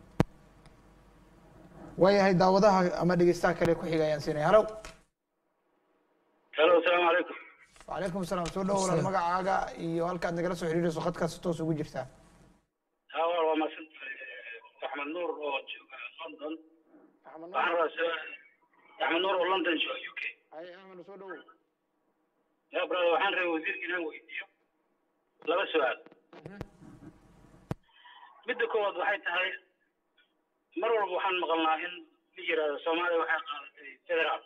waayahay daawadaha ama dhegeystaha kale ku xiga ayaan siinaya halow halo asalaamu calaykum wacalaykum asalaam soo dhawo walaal magacaaga iyo halkaad nagala soo xiriirayso khadkaasi toos ugu jirtaa hawa waa mahadsan tahay axmed nuur oo jooga london waxaan rabaa axmed nuur oo london jooga u k hay ahmed soo dhawo ya brother waxaan rabay wasiirka inaan weydiiyo laba su-aal midda koowaad waxay tahay mar walba waxaan maqalnaa in la yiraahdo soomaaliya waxay qaadatay federaal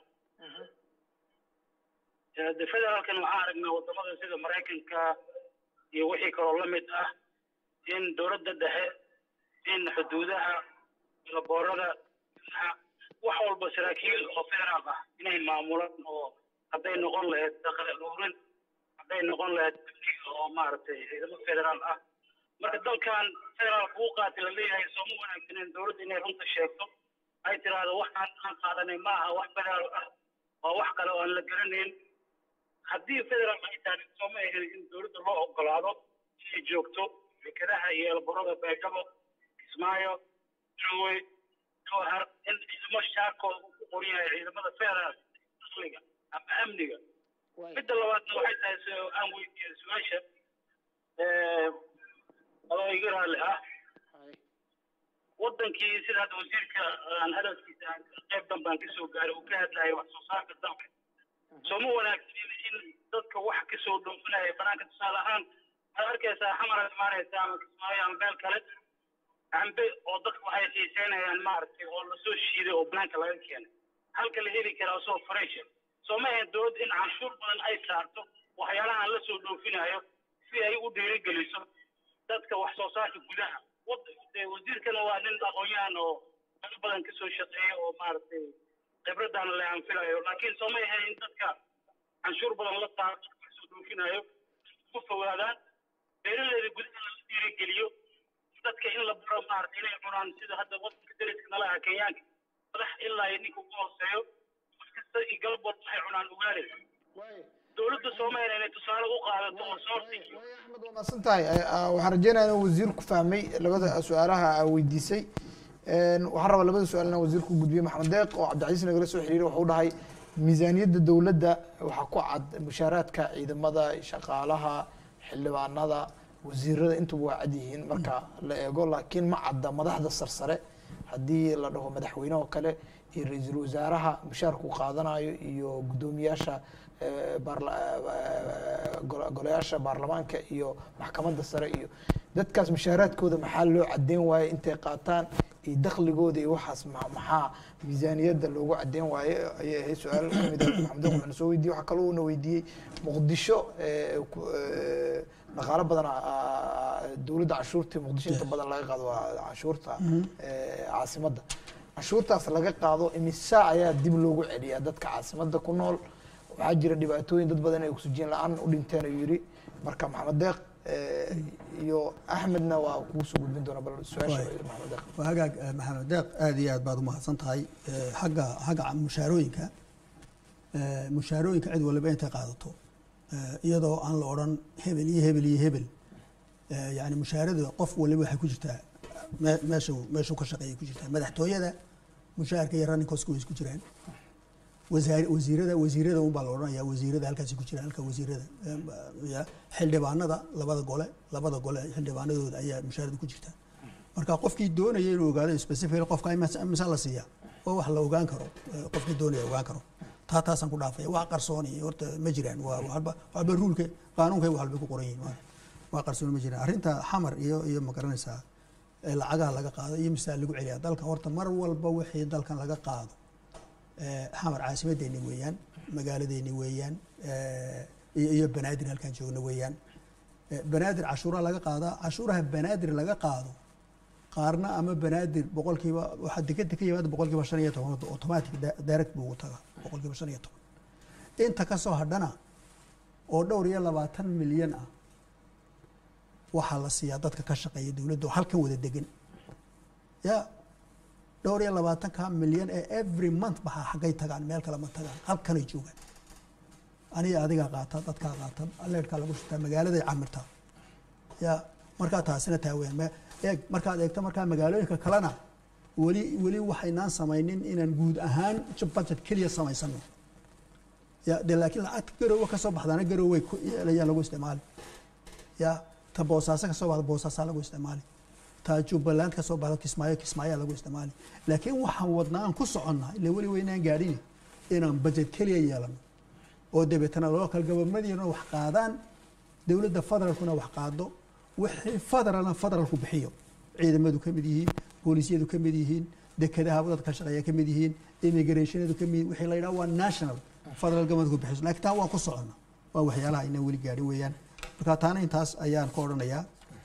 de federaalkan waxaan aragnaa wadamada sida maraykanka iyo wixii kaloo la mid ah in dowladda dhexe in xuduudaha laboorada wax walba saraakiil oo federaal ah inay maamulaan oo hadday noqon lahayd dakhli ururin hadday noqon lahayd oo maaragtay ciidamo federaal ah marka dalkan federaalka uu qaatay la leeyahay sooma wanaagsaneen dowladda inay runta sheegto ay tiraahdo waxaan aan qaadanay maaha wax federaal ah waa wax kale oo aan la garanayn haddii federaal ay tahay sooma ahayn in dowladda loo ogolaado inay joogto fikadaha iyo elborada beegabo kismaayo jowey jowhar in ciidamo shaarkooda uu ku qoran yahay ciidamada federaal dakhliga ama amniga midda labaadna waxay tahay aan weydiiyey su-aasha adoo iga raalli ah wadankii sida hadda wasiirka aan hadalkiisa qayb danbaan kasoo gaaray uu ka hadlayay wax soo saarka dalka sooma wanaagsan in dadka wax kasoo dhoofinaya banaanka tusaale ahaan waxaad arkaysaa xamaraad imaanaysa ama kismaayo ama meel kale cambe oo dadka waxay xiiseynayaan maaragtay oo lasoo shiiday oo banaanka laga keenay halka la heli karaa soo fresh sooma ahayn dowladda in canshuur badan ay saarto waxyaalahan la soo dhoofinayo si ay u dhiirigeliso dadka wax soo saarka gudaha wasiirkana waa nin aqoon-yahan oo dad badan kasoo shaqeeya oo maaragtay khibradaana la anfilayo laakiin sooma ahayn in dadka canshuur badan la saaro dadka wax soo dhoofinayo ku fogaadaan beeraleyda gudaha la dhiirigeliyo dadka in la baro maaragtay inay cunaan sida hadda wadanka dariska nala aha kenyaanka madax ilaa ninka ugu hooseeyo wax kasta iyo galab walba waxay cunaan ugaali dowladda soomaaliya inay tusaale u qaadato oo soorti axmed waa mahadsan tahay waxaan rajeynayaa inuu wasiirku fahmay labada su-aalaha aa weydiisay waxaan rabaa labada su-aal inaan wasiirku gudbiyo maxamed deeq oo cabdicasiis nagala soo xiriiray wuxuu dhahay miisaaniyadda dowladda waxaa ku cad mushaaraadka ciidamada shaqaalaha xildhibaanada wasiirada intuba waa cad yihiin marka la eego laakiin ma cadda madaxda sarsare haddii la dhaho madaxweyne oo kale iyo ra-iisul wasaaraha mushaarku qaadanayo iyo guddoomiyaasha golayaasha baarlamaanka iyo maxkamadda sare iyo dadkaas mushaaraadkooda maxaa loo cadeyn waaye intay qaataan iyo dakhligooda iyo waxaas maxaa miisaaniyadda loogu cadeyn waaye ayay ahayd su-aal kamid ah maxamed wuxuuna soo weydiiyey waxaa kaloo una weydiiyey muqdisho dhaqaalo badan dowladda canshuurta muqdisho inta badan laga qaado waa canshuurta caasimadda canshuurtaas laga qaado imisa ayaa dib loogu celiyaa dadka caasimadda ku nool waxaa jira dhibaatooyin dad badan ay oxygen la-aan u dhinteen ayuu yidhi marka maxamed deeq iyo axmedna waa kugu soo gudbin doona bal su-aasha maxamed deeq waa hagaag maxamed deeq aad iyo aad baad umahadsan tahay xagga mushaarooyinka cid waliba intay qaadato iyadoo aan la odhan hebel iyo hebel iyo hebel يعني mushaarada qof waliba waxay ku jirtaa meesha ka shaqeeyay ku jirtaa madaxtooyada mushaarka iyo running cost way isku jiraan wasiirada un baa la odhanayaa wasiirada halkaasi ku jira halka wasiirada xildhibaanada labada gole xildhibaanadooda ayaa mushaarada ku jirta marka qofkii doonaya inuu ogaado specific qofka imisa la siiya oo wax la ogaan karo qofkii doonaya ogaan karo taasaan ku dhaafay wax qarsoon iyo horta ma jiraan waxba ruulka qaanuunka wax walba ku qoran yihiin waa qarsoon ma jiraan arrinta xamar iyo ma garanaysaa lacagaha laga qaado iyo misaal lagu celiya dalka horta mar walba wixii dalkan laga qaado xamar caasimadeeni weeyaan magaaladeeni weeyaan iyo banaadir halkan joogna weeyaan banaadir cashuuraha laga qaadaa cashuuraha banaadir laga qaado qaarna ama banaadir boqolkiiba waxa dekada ka yimaada boqolkiiba 15 automatic direct buu tagaa boqolkiiba 15 inta ka soo hadhana oo dhowr iyo 20 milyan ah waxa la siiyaa dadka ka shaqeeya dawladda halkan wada degan ya dhowr iyo 20 milyan ee every month waxa xagay tagaan meel kale ma tagaan halkan ay joogaan aniga adiga qaata dadka qaata alleerka lagu shitaa magaalada camirta ya marka taasina taaween markaad eegto markaa magaalooyinka kalena weli waxaynaan samaynin inaan guud ahaan budget keliya samaysano ya laakiin lacag garoowe ka soo baxdaana garoowe ayaa lagu isticmaali ya ta boosaaso ka soo baxda boosaasaa lagu isticmaali ta jubbaland ka soo baxda kismaayo lagu isticmaali laakiin waxaan wadnaa aan ku soconnaa ilaa weli weynaan gaadhin inaan budget keliya yeelano oo dabeetana local government-na wax qaadaan dowladda federaalkuna wax qaado wixii federaalku bixiyo ciidamadu ka mid yihiin boolisyadu ka mid yihiin dekadaha dadka shaqeeya ka mid yihiin immigrationadu ka mid wixii la yiraahdo waa national federal government bixiyo laakiin taa waa ku socona waa waxyaalaha inay weli gaadhin weeyaan marka taana intaas ayaan ku oranayaa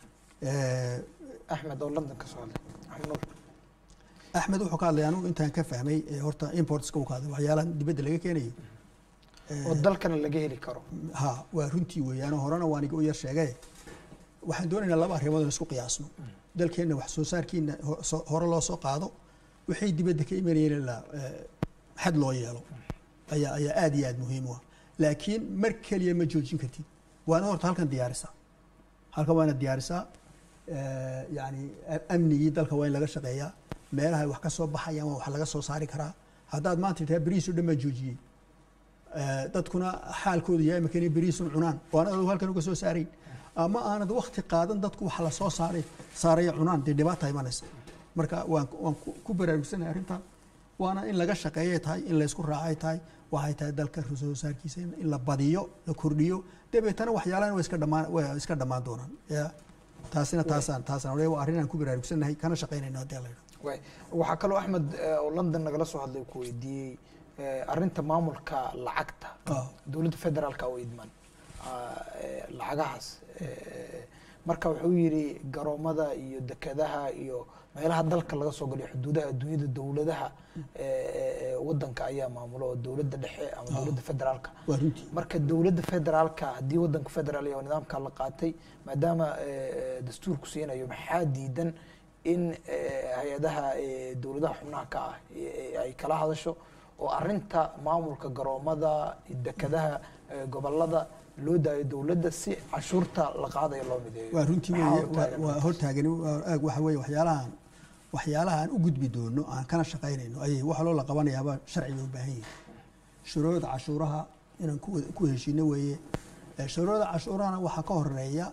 axmed oo london ka soo hadlay axmed wuxuu ka hadlay anigu intaan ka fahmay horta importska uu ka hadlay waxyaalaha dibadda laga keenayo oo dalkana laga heli karo ha waa runtii weeyaan horena waan igu yar sheegay waxaan doonaynaa laba arrimood isku qiyaasno dalkeena wax soo saarkiina hore loo soo qaado wixii dibadda ka imanayeen la xad loo yeelo ayaa aad iyo aad muhiim u ah laakiin mar kaliya ma joojin kartid waana horta halkan diyaarisaa waana diyaarisaa yani amnigii dalka waa in laga shaqeeyaa meelaha wax ka soo baxayaan waa wax laga soo saari karaa haddaad maanta tahay bariis oo dhan baa joojiyey dadkuna xaalkoodu yahay makani bariisun cunaan waana halkan uga soo saarayn ama aanad waqti qaadan dadku wax la soo saaraya cunaan dee dhibaata imanaysa marka waan ku baraarugsanay arrinta waana in laga shaqeeyay tahay in la isku raacay tahay waxay tahay dalka soo saarkiisa in la badiyo la kordhiyo dabeetana waxyaalahan way iska dhamaan doonaan ya taasina taasaan waa arrin aan ku baraarugsanahay kana shaqeynayno hadii la yiraahdo waxaa kaloo axmed oo london nagala soo hadlay ku weydiiyey arrinta maamulka lacagta dowladda federaalka oo idman lacagahaas marka wuxuu yiri garoomada iyo dekadaha iyo meelaha dalka laga soo galiyo xuduudaha adduunyada dawladaha wadanka ayaa maamulo dawladda dhexe ama dawladda federaalka marka dawladda federaalka hadii wadanka federaal iyo nidaamka la qaatay maadaama dastuurku siinayo maxaa diidan in hay'adaha dawladaha xubnaha ka ah ay kala hadasho oo arrinta maamulka garoomada dekadaha gobolada loo daayo dawladda si cashuurta la qaadayo loo mideeyo waa runtii waa hortaagan waxa weeye waxyaalaha aan u gudbi doono aan kana shaqeynayno ayay waxa loo la qabanayaaba sharciga u baahan yahay shuruucda cashuuraha inaan ku heshiino weeye shuruucda cashuurahana waxaa ka horeeya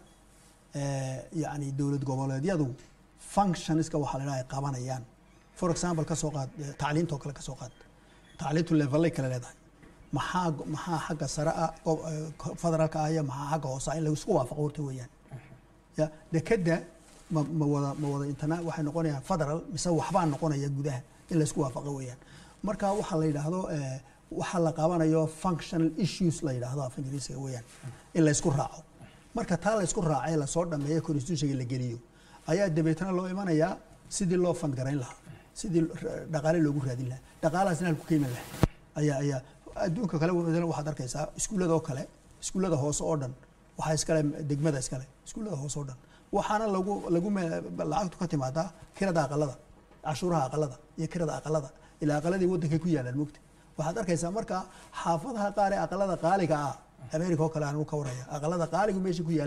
yani dowlad goboleedyadu functionska waxa la yidhaha ay qabanayaan for example ka soo qaad tacliintoo kale ka soo qaad tacliintu levelay kale leedahay maxaa xagga sare ah federaalka ah iyo maxaa xagga hoose in la isku waafaqo horta weeyaan ya dekada ma wada intana waxay noqonayaan federal mise waxbaa noqonaya gudaha in la isku waafaqo weeyaan marka waxa la yidhaahdo waxa la qabanayo functional issues la yidhaahdo af ingiriisiga weeyaan in la isku raaco marka taa la isku raacay la soo dhameeyo constitution la geliyo ayaa dabeetana loo imanayaa sidii loo fund garayn lahaa sidii dhaqaale loogu raadin lahaa dhaqaalahaasna halku ka iman lahaa ayaa adduunka kale waxaad arkaysaa iskuullada oo kale iskuullada hoose oo dhan waxaa iskale degmada iskale iskuullada hoose oo dhan waxaana lagu lacagtu ka timaadaa kirada aqalada cashuuraha aqalada iyo kirada aqalada ilaa aqaladii waddankay ku yaalaan moogta waxaad arkaysaa marka xaafadaha qaar ee aqalada qaaliga ah America oo kale aan ka waraya aqalada qaaligu meesha ku yaalaan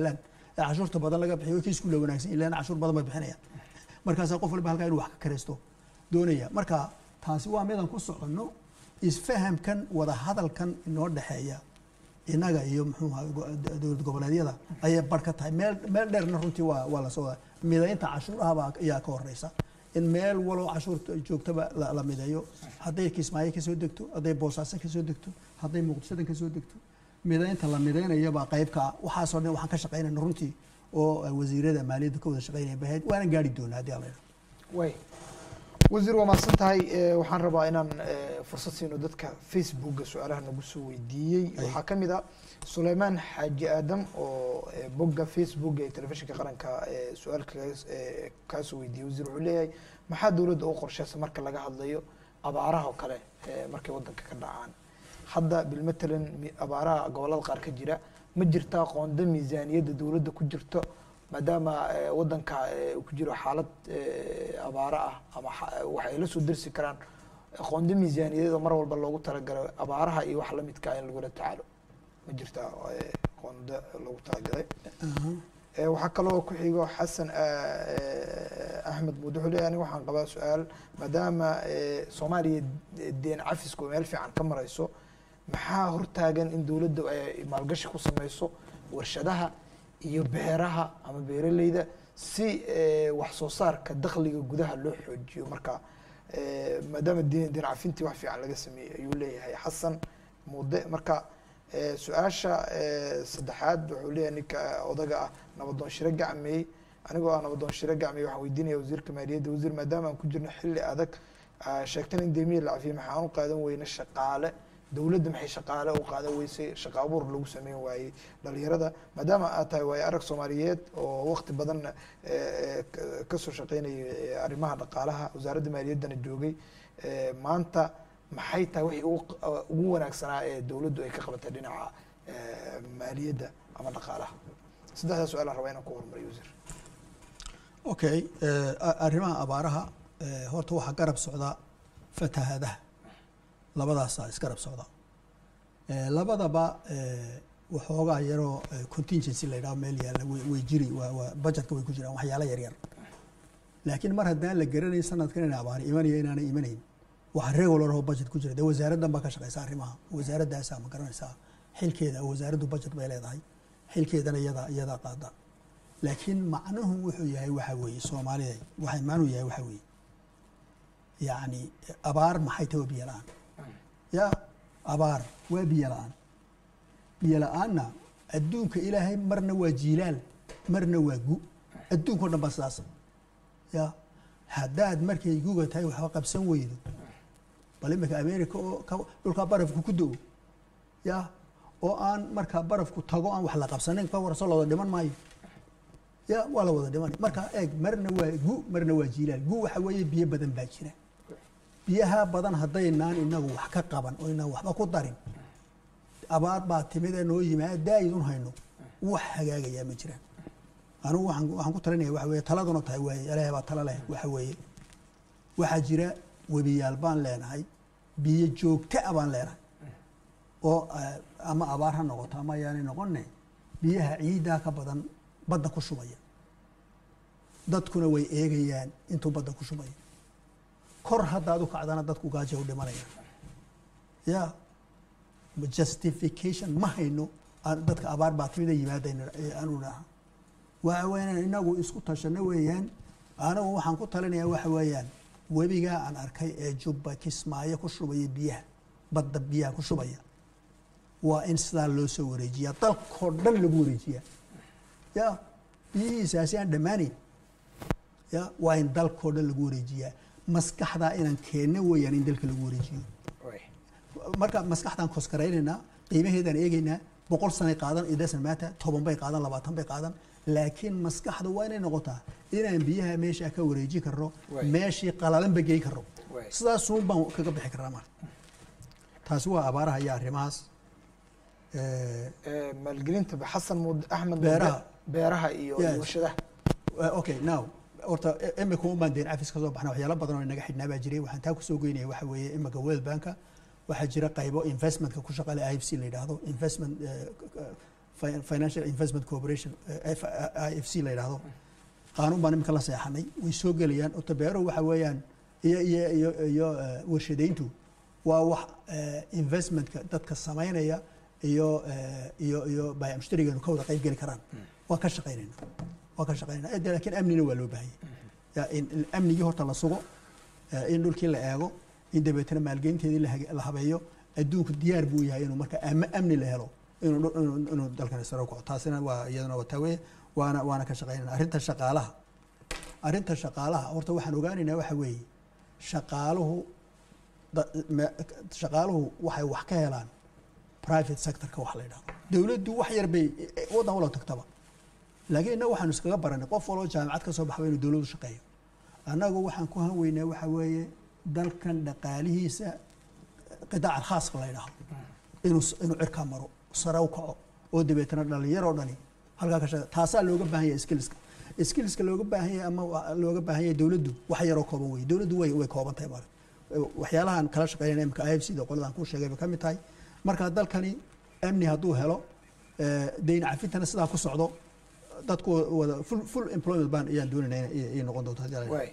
cashuurta badan laga bixiyo kii isku la wanaagsan ilaa cashuur badan bay bixinayaan markaas qof walba halkaa inuu wax ka kareysto doonaya marka taasi waa midaan ku soconno isfahamkan wada hadalkan inoo dhexeeya inaga iyo muxuu dowlad goboleedyada ayay bar ka tahay meel dheerna runtii waa la soo wada midaynta cashuuraha ayaa ka horeysa in meel walo cashuurta joogtaba la mideeyo hadday Kismaayo ka soo degto hadday Boosaaso ka soo degto hadday Muqdisho ka soo degto midaynta la mideynaya baa qayb ka waxa soo dhan waxaan ka shaqeynaa runtii oo wasiirada maaliyadda ka wada shaqeynaya bahayd waana gaari doonaa hadii alla way wasiir waa mahadsan tahay waxaan rabaa inaan fursad siino dadka Facebook su'aalaha nagu soo weydiiyey waxaa ka mid ah Suleymaan Xaaji Aadam oo bogga Facebook ee telefishinka qaranka su'aalka ka soo weydiiyey wasiir wuxuu leeyahay maxaa dawladda u qorshaysan marka laga hadlayo abaaraha oo kale markay wadanka ka dhacaan hadda bilmatalan abaaraha gobolada qaar ka jira ma jirtaa qoonda miisaaniyadda dawladda ku jirto maadaama wadanka ku jiro xaalad abaara ah ama waxay la soo dirsi karaan qoonda miisaaniyadeeda mar walba loogu talagalay abaaraha iyo wax la midka in lagu tacaalo ma jirtaa qoonda loogu talagalay waxaa kaloo ku xigo Xasan Ahmed Muduxule aniga waxaan qabaa su'aal maadaama Soomaaliya deen cafisku meel fiican ka marayso maxaa hortaagan in dawladdu ay maalgashi ku sameyso warshadaha iyo beeraha ama beeraleyda si wax soo saarka dakhliga gudaha loo xoojiyo marka maadaama deen cafintii wax fiican laga sameeyay ayuu leeyahay Xasan Muude marka su'aasha saddexaad wuxuu leeyahay ninka odaga ah nabadoon shire gacmeey anigoo ah nabadoon shire gacmeey waxaan weydiinaya wasiirka maaliyadda wasiir maadaama aan ku jirno xilli adag sheegtan in deemiye la cafiyo maxaan u qaadan weyna shaqaale dawladda maxay shaqaale u qaadan weysay shaqo abuur lagu sameyn waayey dhalinyarada maadaama aad tahay waayo arag Soomaaliyeed oo waqti badan ka soo shaqeynayay arrimaha dhaqaalaha wasaaradda maaliyaddana joogay maanta maxay tahay wixii ugu wanaagsanaa ee dawladdu ay ka qabatay dhinaca maaliyadda ama dhaqaalaha saddexda su'aal aan rabaa inaan ku hormariyo wasiir okay arrimaha abaaraha horta waxa garab socda fatahaadaha labadaas iskarab socda labadaba waxoogaa yaroo contingency la yiraahdo meel yaala way jiri waa budgetka way ku jiraan waxyaalo yar yar laakiin mar haddaan la garanay sanadkan in abaar imanaya inaanay imanayn waxa regular oo budget ku jira wasaaraddan baa ka shaqeysa arrimaha wasaaraddaas ma garanaysaa xilkeeda wasaaraddu budget bay leedahay xilkeedana iyada qaada laakiin macnuhu wuxuu yahay waxa weeye Soomaalida waxay macnuhu yahay waxa weeye yani abaar maxay tahay biyo la'aan ya abaar waa biyo la'aanna adduunka ilaahay marna waa jiilaal marna waa gu adduunka dhan baa sidaas ya haddaad markay guga tahay waxba qabsan weydo bal imika America oo dhulka barafku ku doo ya oo aan marka barafku tago aan wax la qabsanin ka warso loo dhiman maayo ya wala wada dhiman marka eeg marna waa gu marna waa jiilaal gu waxa weeye biyo badan baa jira biyaha badan haddaynaan inagu wax ka qaban oo inaan waxba ku darin abaar baa timid ee noo yimaada idun hayno wax hagaagaya ma jiraan anigu waxaan ku talinayaa waxa weeye taladuna tahay waaye Ilaahay baa tala leh waxa weeye waxa jira webiyaal baan leenahay biyo joogta ah baan leenahay oo ama abaar ha noqoto ama yaanay noqonne biyaha ciidaa ka badan badda ku shubaya dadkuna way eegayaan intuu badda ku shubaya kor haddaad u kacdana dadku gaajo u dhimanaya ya justification ma hayno dadka abaar baa timid yimaadayna aanu naha waa weeyaan inagu isku tashano weeyaan anagu waxaan ku talinayaa waxa weeyaan webiga aan arkay ee Jubba Kismaayo ku shubaya biyaha badda biyaha ku shubaya waa in sidaa loo soo wareejiyaa dalkoo dhan lagu wareejiyaa ya biyihiisaasi aan dhammaanayn ya waa in dalkoo dhan lagu wareejiyaa maskaxda inaan keenno weeyaan in dalka lagu wareejiyo marka maskaxdan koskaraynayna qiimaheedan eegaynaa 100 sano qaadan idasan maata 10 bay qaadan 20 bay qaadan laakiin maskaxdu waa inay noqotaa inaan biyaha meesha ka wareeji karno meeshii qalalan bagay karno sidaas uun baan kaga bixi karaa mar taasi waa abaaraha iyo arrimahaas maalgelinta Xasan Ahmed beeraha iyo warshadaha okay now horta imika uma baan deen cafis ka soo baxna waxyaalo badan oo inaga xidhnaa baa jiray waxaan taa ku soo goynaya waxa weeye imika World Bank waxa jira qaybo investment ka ku shaqale IFC la yiraahdo investment financial investment corporation IFC la yidhaahdo qaanuun baan imika la seexanay way soo gelayaan oo beeruhu waxa weeyaan iyo warshadayntu waa wax investmentka dadka samaynaya iyo baayac mushtarigeenu ka wada qayb geli karaan waa ka shaqaynayna laakiin amnina waa loo baahanyay in amnigii horta la sugo in dhulkii la eego in dabeetana maalgelinteedii la habeeyo adduunku diyaar buu yahay inuu marka amni la helo inuu dalkan sare u kaco taasina waa iyaduna waa taawe waana ka shaqaynayna arrinta shaqaalaha horta waxaan ogaanaynaa waxa weeye shaqaaluhu waxay wax ka helaan private sectorka wax la yidhahdo dawladdu wax yar bay waddan wala tagtaba laakiin innaga waxaanu iskaga baranay qof waloo jaamacad ka soo baxba inuu dawladdu shaqeeyo annagu waxaan ku hanweynaa waxa weeye dalkan dhaqaalihiisa qidaac alkhaaska la yidhaahdo inuu cirkaa maro sare u kaco oo dabeetana dhalinyaroo dhani halkaa ka shaqeeya taasaa looga baahan yahay skillska looga baahan yahay ama looga baahan yahay dawladdu wax yaroo kooban weeye dawladdu way kooban tahay male waxyaalahan kala shaqeynayna imika IFC-da qoladan kuu sheegay bay ka mid tahay marka dalkani amni hadduu helo dayn cafintana sidaa ku socdo dadku wada full employment ban ayaan doonaynaa inay noqon doonto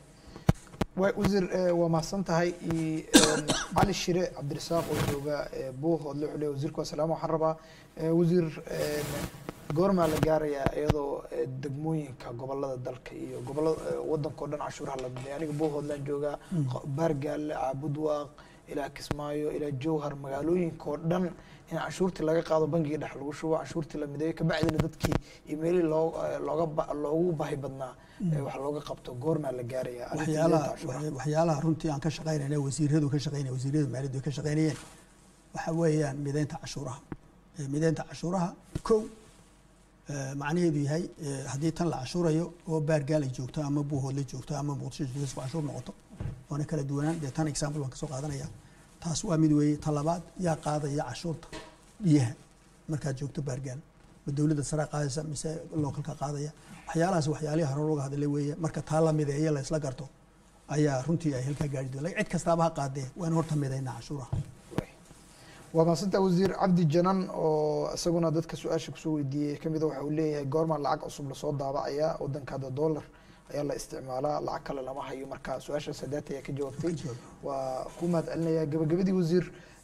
wasiir waa mahadsan tahay cali shire cabdirasaaq oo jooga buuhoodle wuxuu leeyahay wasiirku asalaam waxaan rabaa wasiir goormaa la gaarayaa iyadoo degmooyinka gobolada dalka iyo gobolada waddanka oo dhan cashuuraha la diday aniga buuhoodlaan joogaa baargaale caabudwaaq ilaa kismaayo ilaa jowhar magaalooyinka oo dhan in cashuurtii laga qaado bangiga dhex lagu shubo cashuurtii la mideeyo kabacdina dadkii iyo meelihii loogu baahi badnaa wax looga qabto goormaa la gaarayaa waxyaalaha runtii aan ka shaqaynayna wasiiradu maaliyaddu ka shaqaynayeen waxa weeyaan mideynta cashuuraha kow macnaheedu yahay haddii tan la cashuurayo oo baargaal ay joogto ama buuhoodle joogto ama muqdisho joogto isku cashuur noqoto waana kala duwanaan dee tan example baan kasoo qaadanaya taas waa mid weeye ta labaad yaa qaadaya cashuurta biyaha markaad joogto baargaal ma dawladda sare qaadaysa mise localka qaadaya waxyaalahaas waxyaalihii hore looga hadlay weeye marka taa la mideeyo la isla garto ayaa runtii ay halkaa gaari doon cid kastaaba ha qaadee waan horta midaynaa cashuuraha waa mahadsantaa wasiir cabdi janan oo isaguna dadka su-aasha kusoo weydiiyey kamida waxa uu leeyahay goormaa lacag cusub lasoo daabacaya waddanka hadda dollar ayaa la isticmaalaa lacag kale lama hayo marka su-aasha sadaata ayaa ka jawaabtay waa ku mahad celinaya gabagabadii wasiir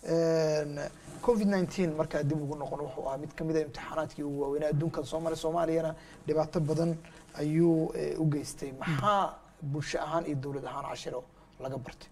COVID-19 markaa dib ugu noqon wuxuu ahaa mid kamid a imtixaanaadkii ugu waaweynaa adduunkan soo maray soomaaliyana dhibaato badan ayuu u geystay maxaa bulsho ahaan iyo dowlad ahaan cashiro laga bartay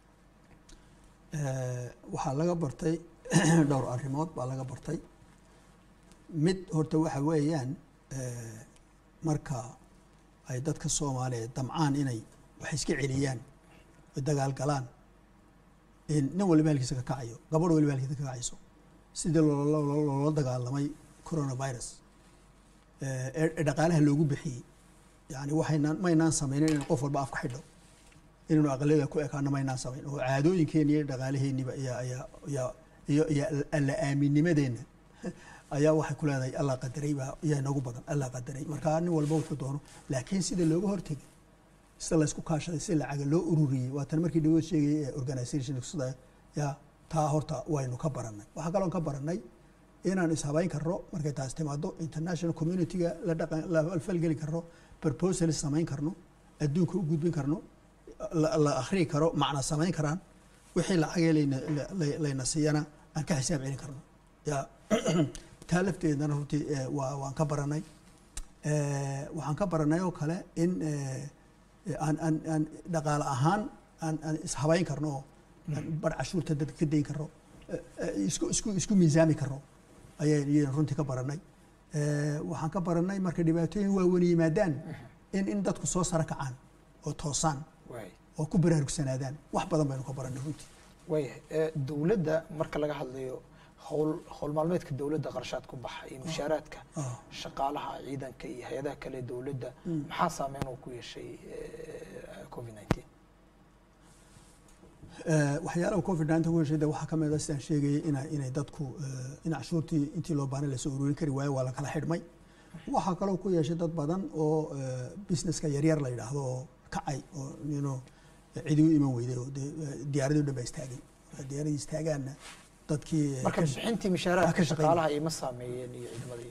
waxaa laga bartay dhowr arrimood baa laga bartay mid horta waxa weeyaan marka ay dadka Soomaaliyeed damcaan inay wax iska celiyaan oo dagaal galaan in nin walba halkiisa ka kacayo gabadh walba halkiisa ka kacayso sidii loo dagaalamay coronavirus dhaqaalaha loogu bixiyay yani maynaan samaynin in qof walba afka xidho inuu aqalada ku ekaano maynaan samayn oo caadooyinkeena iyo dhaqaalaheeniba iyo alla aaminimadeena ayaa waxay ku leedahay alla qadaray baa ayaa nagu badan alla qadaray marka nin walba wuxuu doono laakiin sida looga hortagay sida la isku kaashaday si lacag loo ururiyay waa tan markii dhawo sheegay organization sida taa horta waynu ka baranay waxa kale oo ka baranay inaan ishabayn karno markay taas timaado international community-ga la falgeli karno proposal samayn karno adduunka u gudbin karno la akhri karo macna samayn karaan wixii lacag layna siiyana aan ka xisaab celin karno taalafteedana runtii waan ka baranay waxaan ka baranay oo kale in aan dhaqaale ahaan aan ishabayn karno oo bar cashuurta dadka ka dayn karno isku miisaami karno ayaan runtii ka baranay waxaan ka baranay marka dhibaatooyin waaweyn yimaadaan in dadku soo sara kacaan oo toosaan oo ku baraarugsanaadaan wax badan baynu ka baranay runtii waayahay dowladda marka laga hadlayo howl maalmeedka dowladda qarshaad ku baxa iyo mushaaraadka shaqaalaha ciidanka iyo hay-adaha kale dowladda maxaa saameyn uu ku yeeshay COVID-19 waxyaalaha COVID-19 ku yeeshay waxaa ka mid ah sidaan sheegayay inay dadku in cashuurtii intii loo baahnay lasoo ururin kari waayo waa la kala xidhmay waxaa kaloo ku yeeshay dad badan oo businesska yaryar la yidhaahdo oo kacay oo cidi u iman weyday oo diyaaradii dhan baa istaagay diyaaradii istaagaanna dadkii marka bixintii mushaaraadka shaqaalaha ay ma saameeyeen iyo ciidamada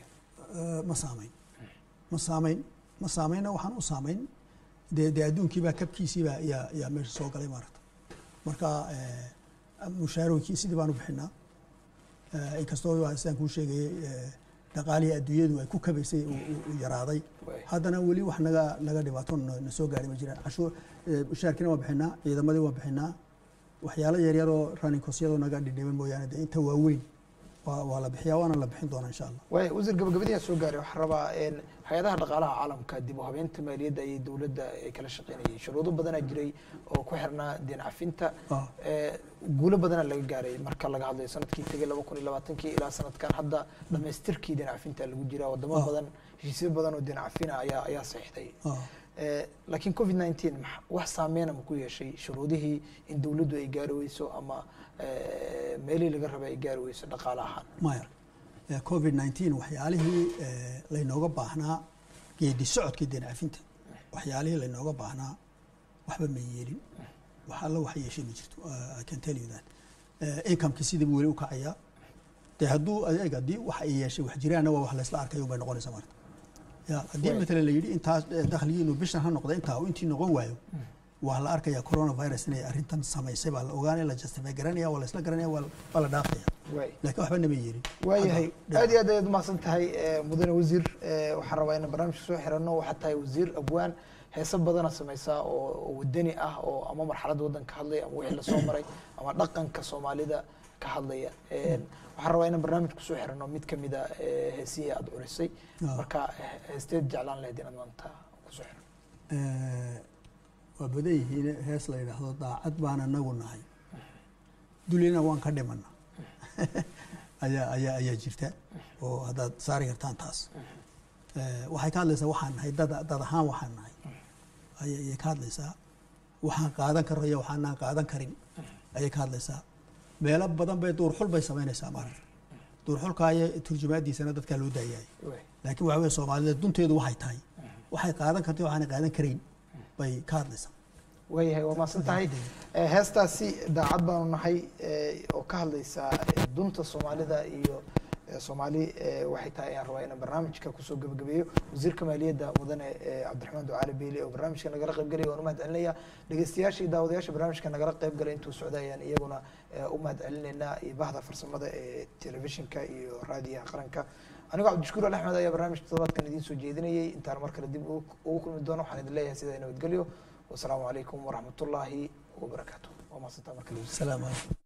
ma saameynna waxaan u saameyn dee adduunkiibaa kabkiisiibaa yaa meesha soo galay maaragta marka mushaarooyinkii sidii baan u bixinaa inkastoo sidaan kuu sheegayay dhaqaalihii adduunyadu ay ku kabaysay u yaraaday haddana weli wax naga dhibaato na soo gaari ma jiraan cashuur mushaarkiina waan bixinaa ciidamadii waan bixinaa waxyaalo yaryaroo running cosyadoo naga dhidhiban mooyaane dee inta waaweyn waa la bixiyaa waana la bixin doonaa insha allah waay wasiir gabagabadii soo gaaray waxaan rabaa hay-adaha dhaqaalaha caalamka dib u habeynta maaliyadda iyo dowladda ay kala shaqeynayeen shuruudo badanaa jiray oo ku xirnaa deen cafinta guulo badanaa laga gaaray marka laga hadlayo sanadkii tegay 2020 ilaa sanadkan hadda dhamaystirkii deen cafinta lagu jiraa wadamo badan heshiisyo badan oo deen cafina ayaa saxiixday laakiin covid-19 wax saameyn ma ku yeeshay shuruudihii in dowladdu ay gaari weyso ama meelihii laga rabay ay gaari weyso dhaqaale ahaan maya covid-19 waxyaalihii laynooga baahnaa geedi socodkii deen cafinta waxyaalihii laynooga baahnaa waxba ma yeelin wax alla wax yeeshay ma jirto I can tell you that income-kii sidii weli u kacayaa dee haddii wax ay yeeshay wax jiraanna waa wax la isla arkayo bay noqonaysaa marka haddii matalan la yidhi intaas dakhligiinu bishan ha noqda intaa intii noqon waayo waa la arkayaa coronavirus inay arrintan samaysay baa la ogaanaya la justify garanaya waa la isla garanaya waa la dhaafaya laakiin waxba nama yeelin waayahay aad iyo aad ayaad umahadsan tahay mudane wasiir waxaan rabaa inaan barnaamijka soo xirano waxaa tahay wasiir abwaan heeso badana samaysaa oo wadani ah oo ama marxaladda waddanka ka hadlaya ama wixii lasoo maray ama dhaqanka soomaalida ka hadlaya waxaan rabaa inaan barnaamij kusoo xirano mid kamid a heesihii aada culisay marka heesteed jeclaan lahayd inaad maanta kusoo xirno waa badan yihiin hees la yidhaahdo daacad baan anagu nahay dulina waan ka dhimana ayaa jirta oo haddaad saari kartaan taas waxay ka hadlaysaa waxaan nahay dad ahaan waxaan nahay ayay ka hadlaysaa waxaan qaadan karo iyo waxaanaan qaadan karin ayay ka hadlaysaa meelo badan bay duurxul bay samaynaysaa maaragta duurxulkaayo turjumaadiisana dadkaa loo daayay laakiin waxa weeye soomaalida dunteedu waxay tahay waxay qaadan kartay waxaanay qaadan karayn bay ka hadlaysaa waayahay waa mahadsan tahay heestaasi daacad baanu nahay oo ka hadlaysa dunta soomaalida iyo soomaali waxay tahay ayaan rabaa inaan barnaamijka kusoo gabagabeeyo wasiirka maaliyadda mudane cabdiraxmaan ducaale beyle oo barnaamijka nagala qayb galaya waan u mahad celinayaa dhegeystayaasha iyo daawadayaasha barnaamijka nagala qayb galay intuu socday ayaan iyaguna u mahad celinaynaa iyo bahda farsamada ee telefishinka iyo raadiyaha qaranka anigoo cabdishakuur ali axmed ayaa barnaamijka todobaadkan idiin soo jeedinayay intaan mar kale dib ugu kulmi doono waxaan idin leeyahay sidaa nabadgelyo wasalaamu calaykum waraxmat ullaahi wabarakaatu waa mahadsantaa markale السلام عليكم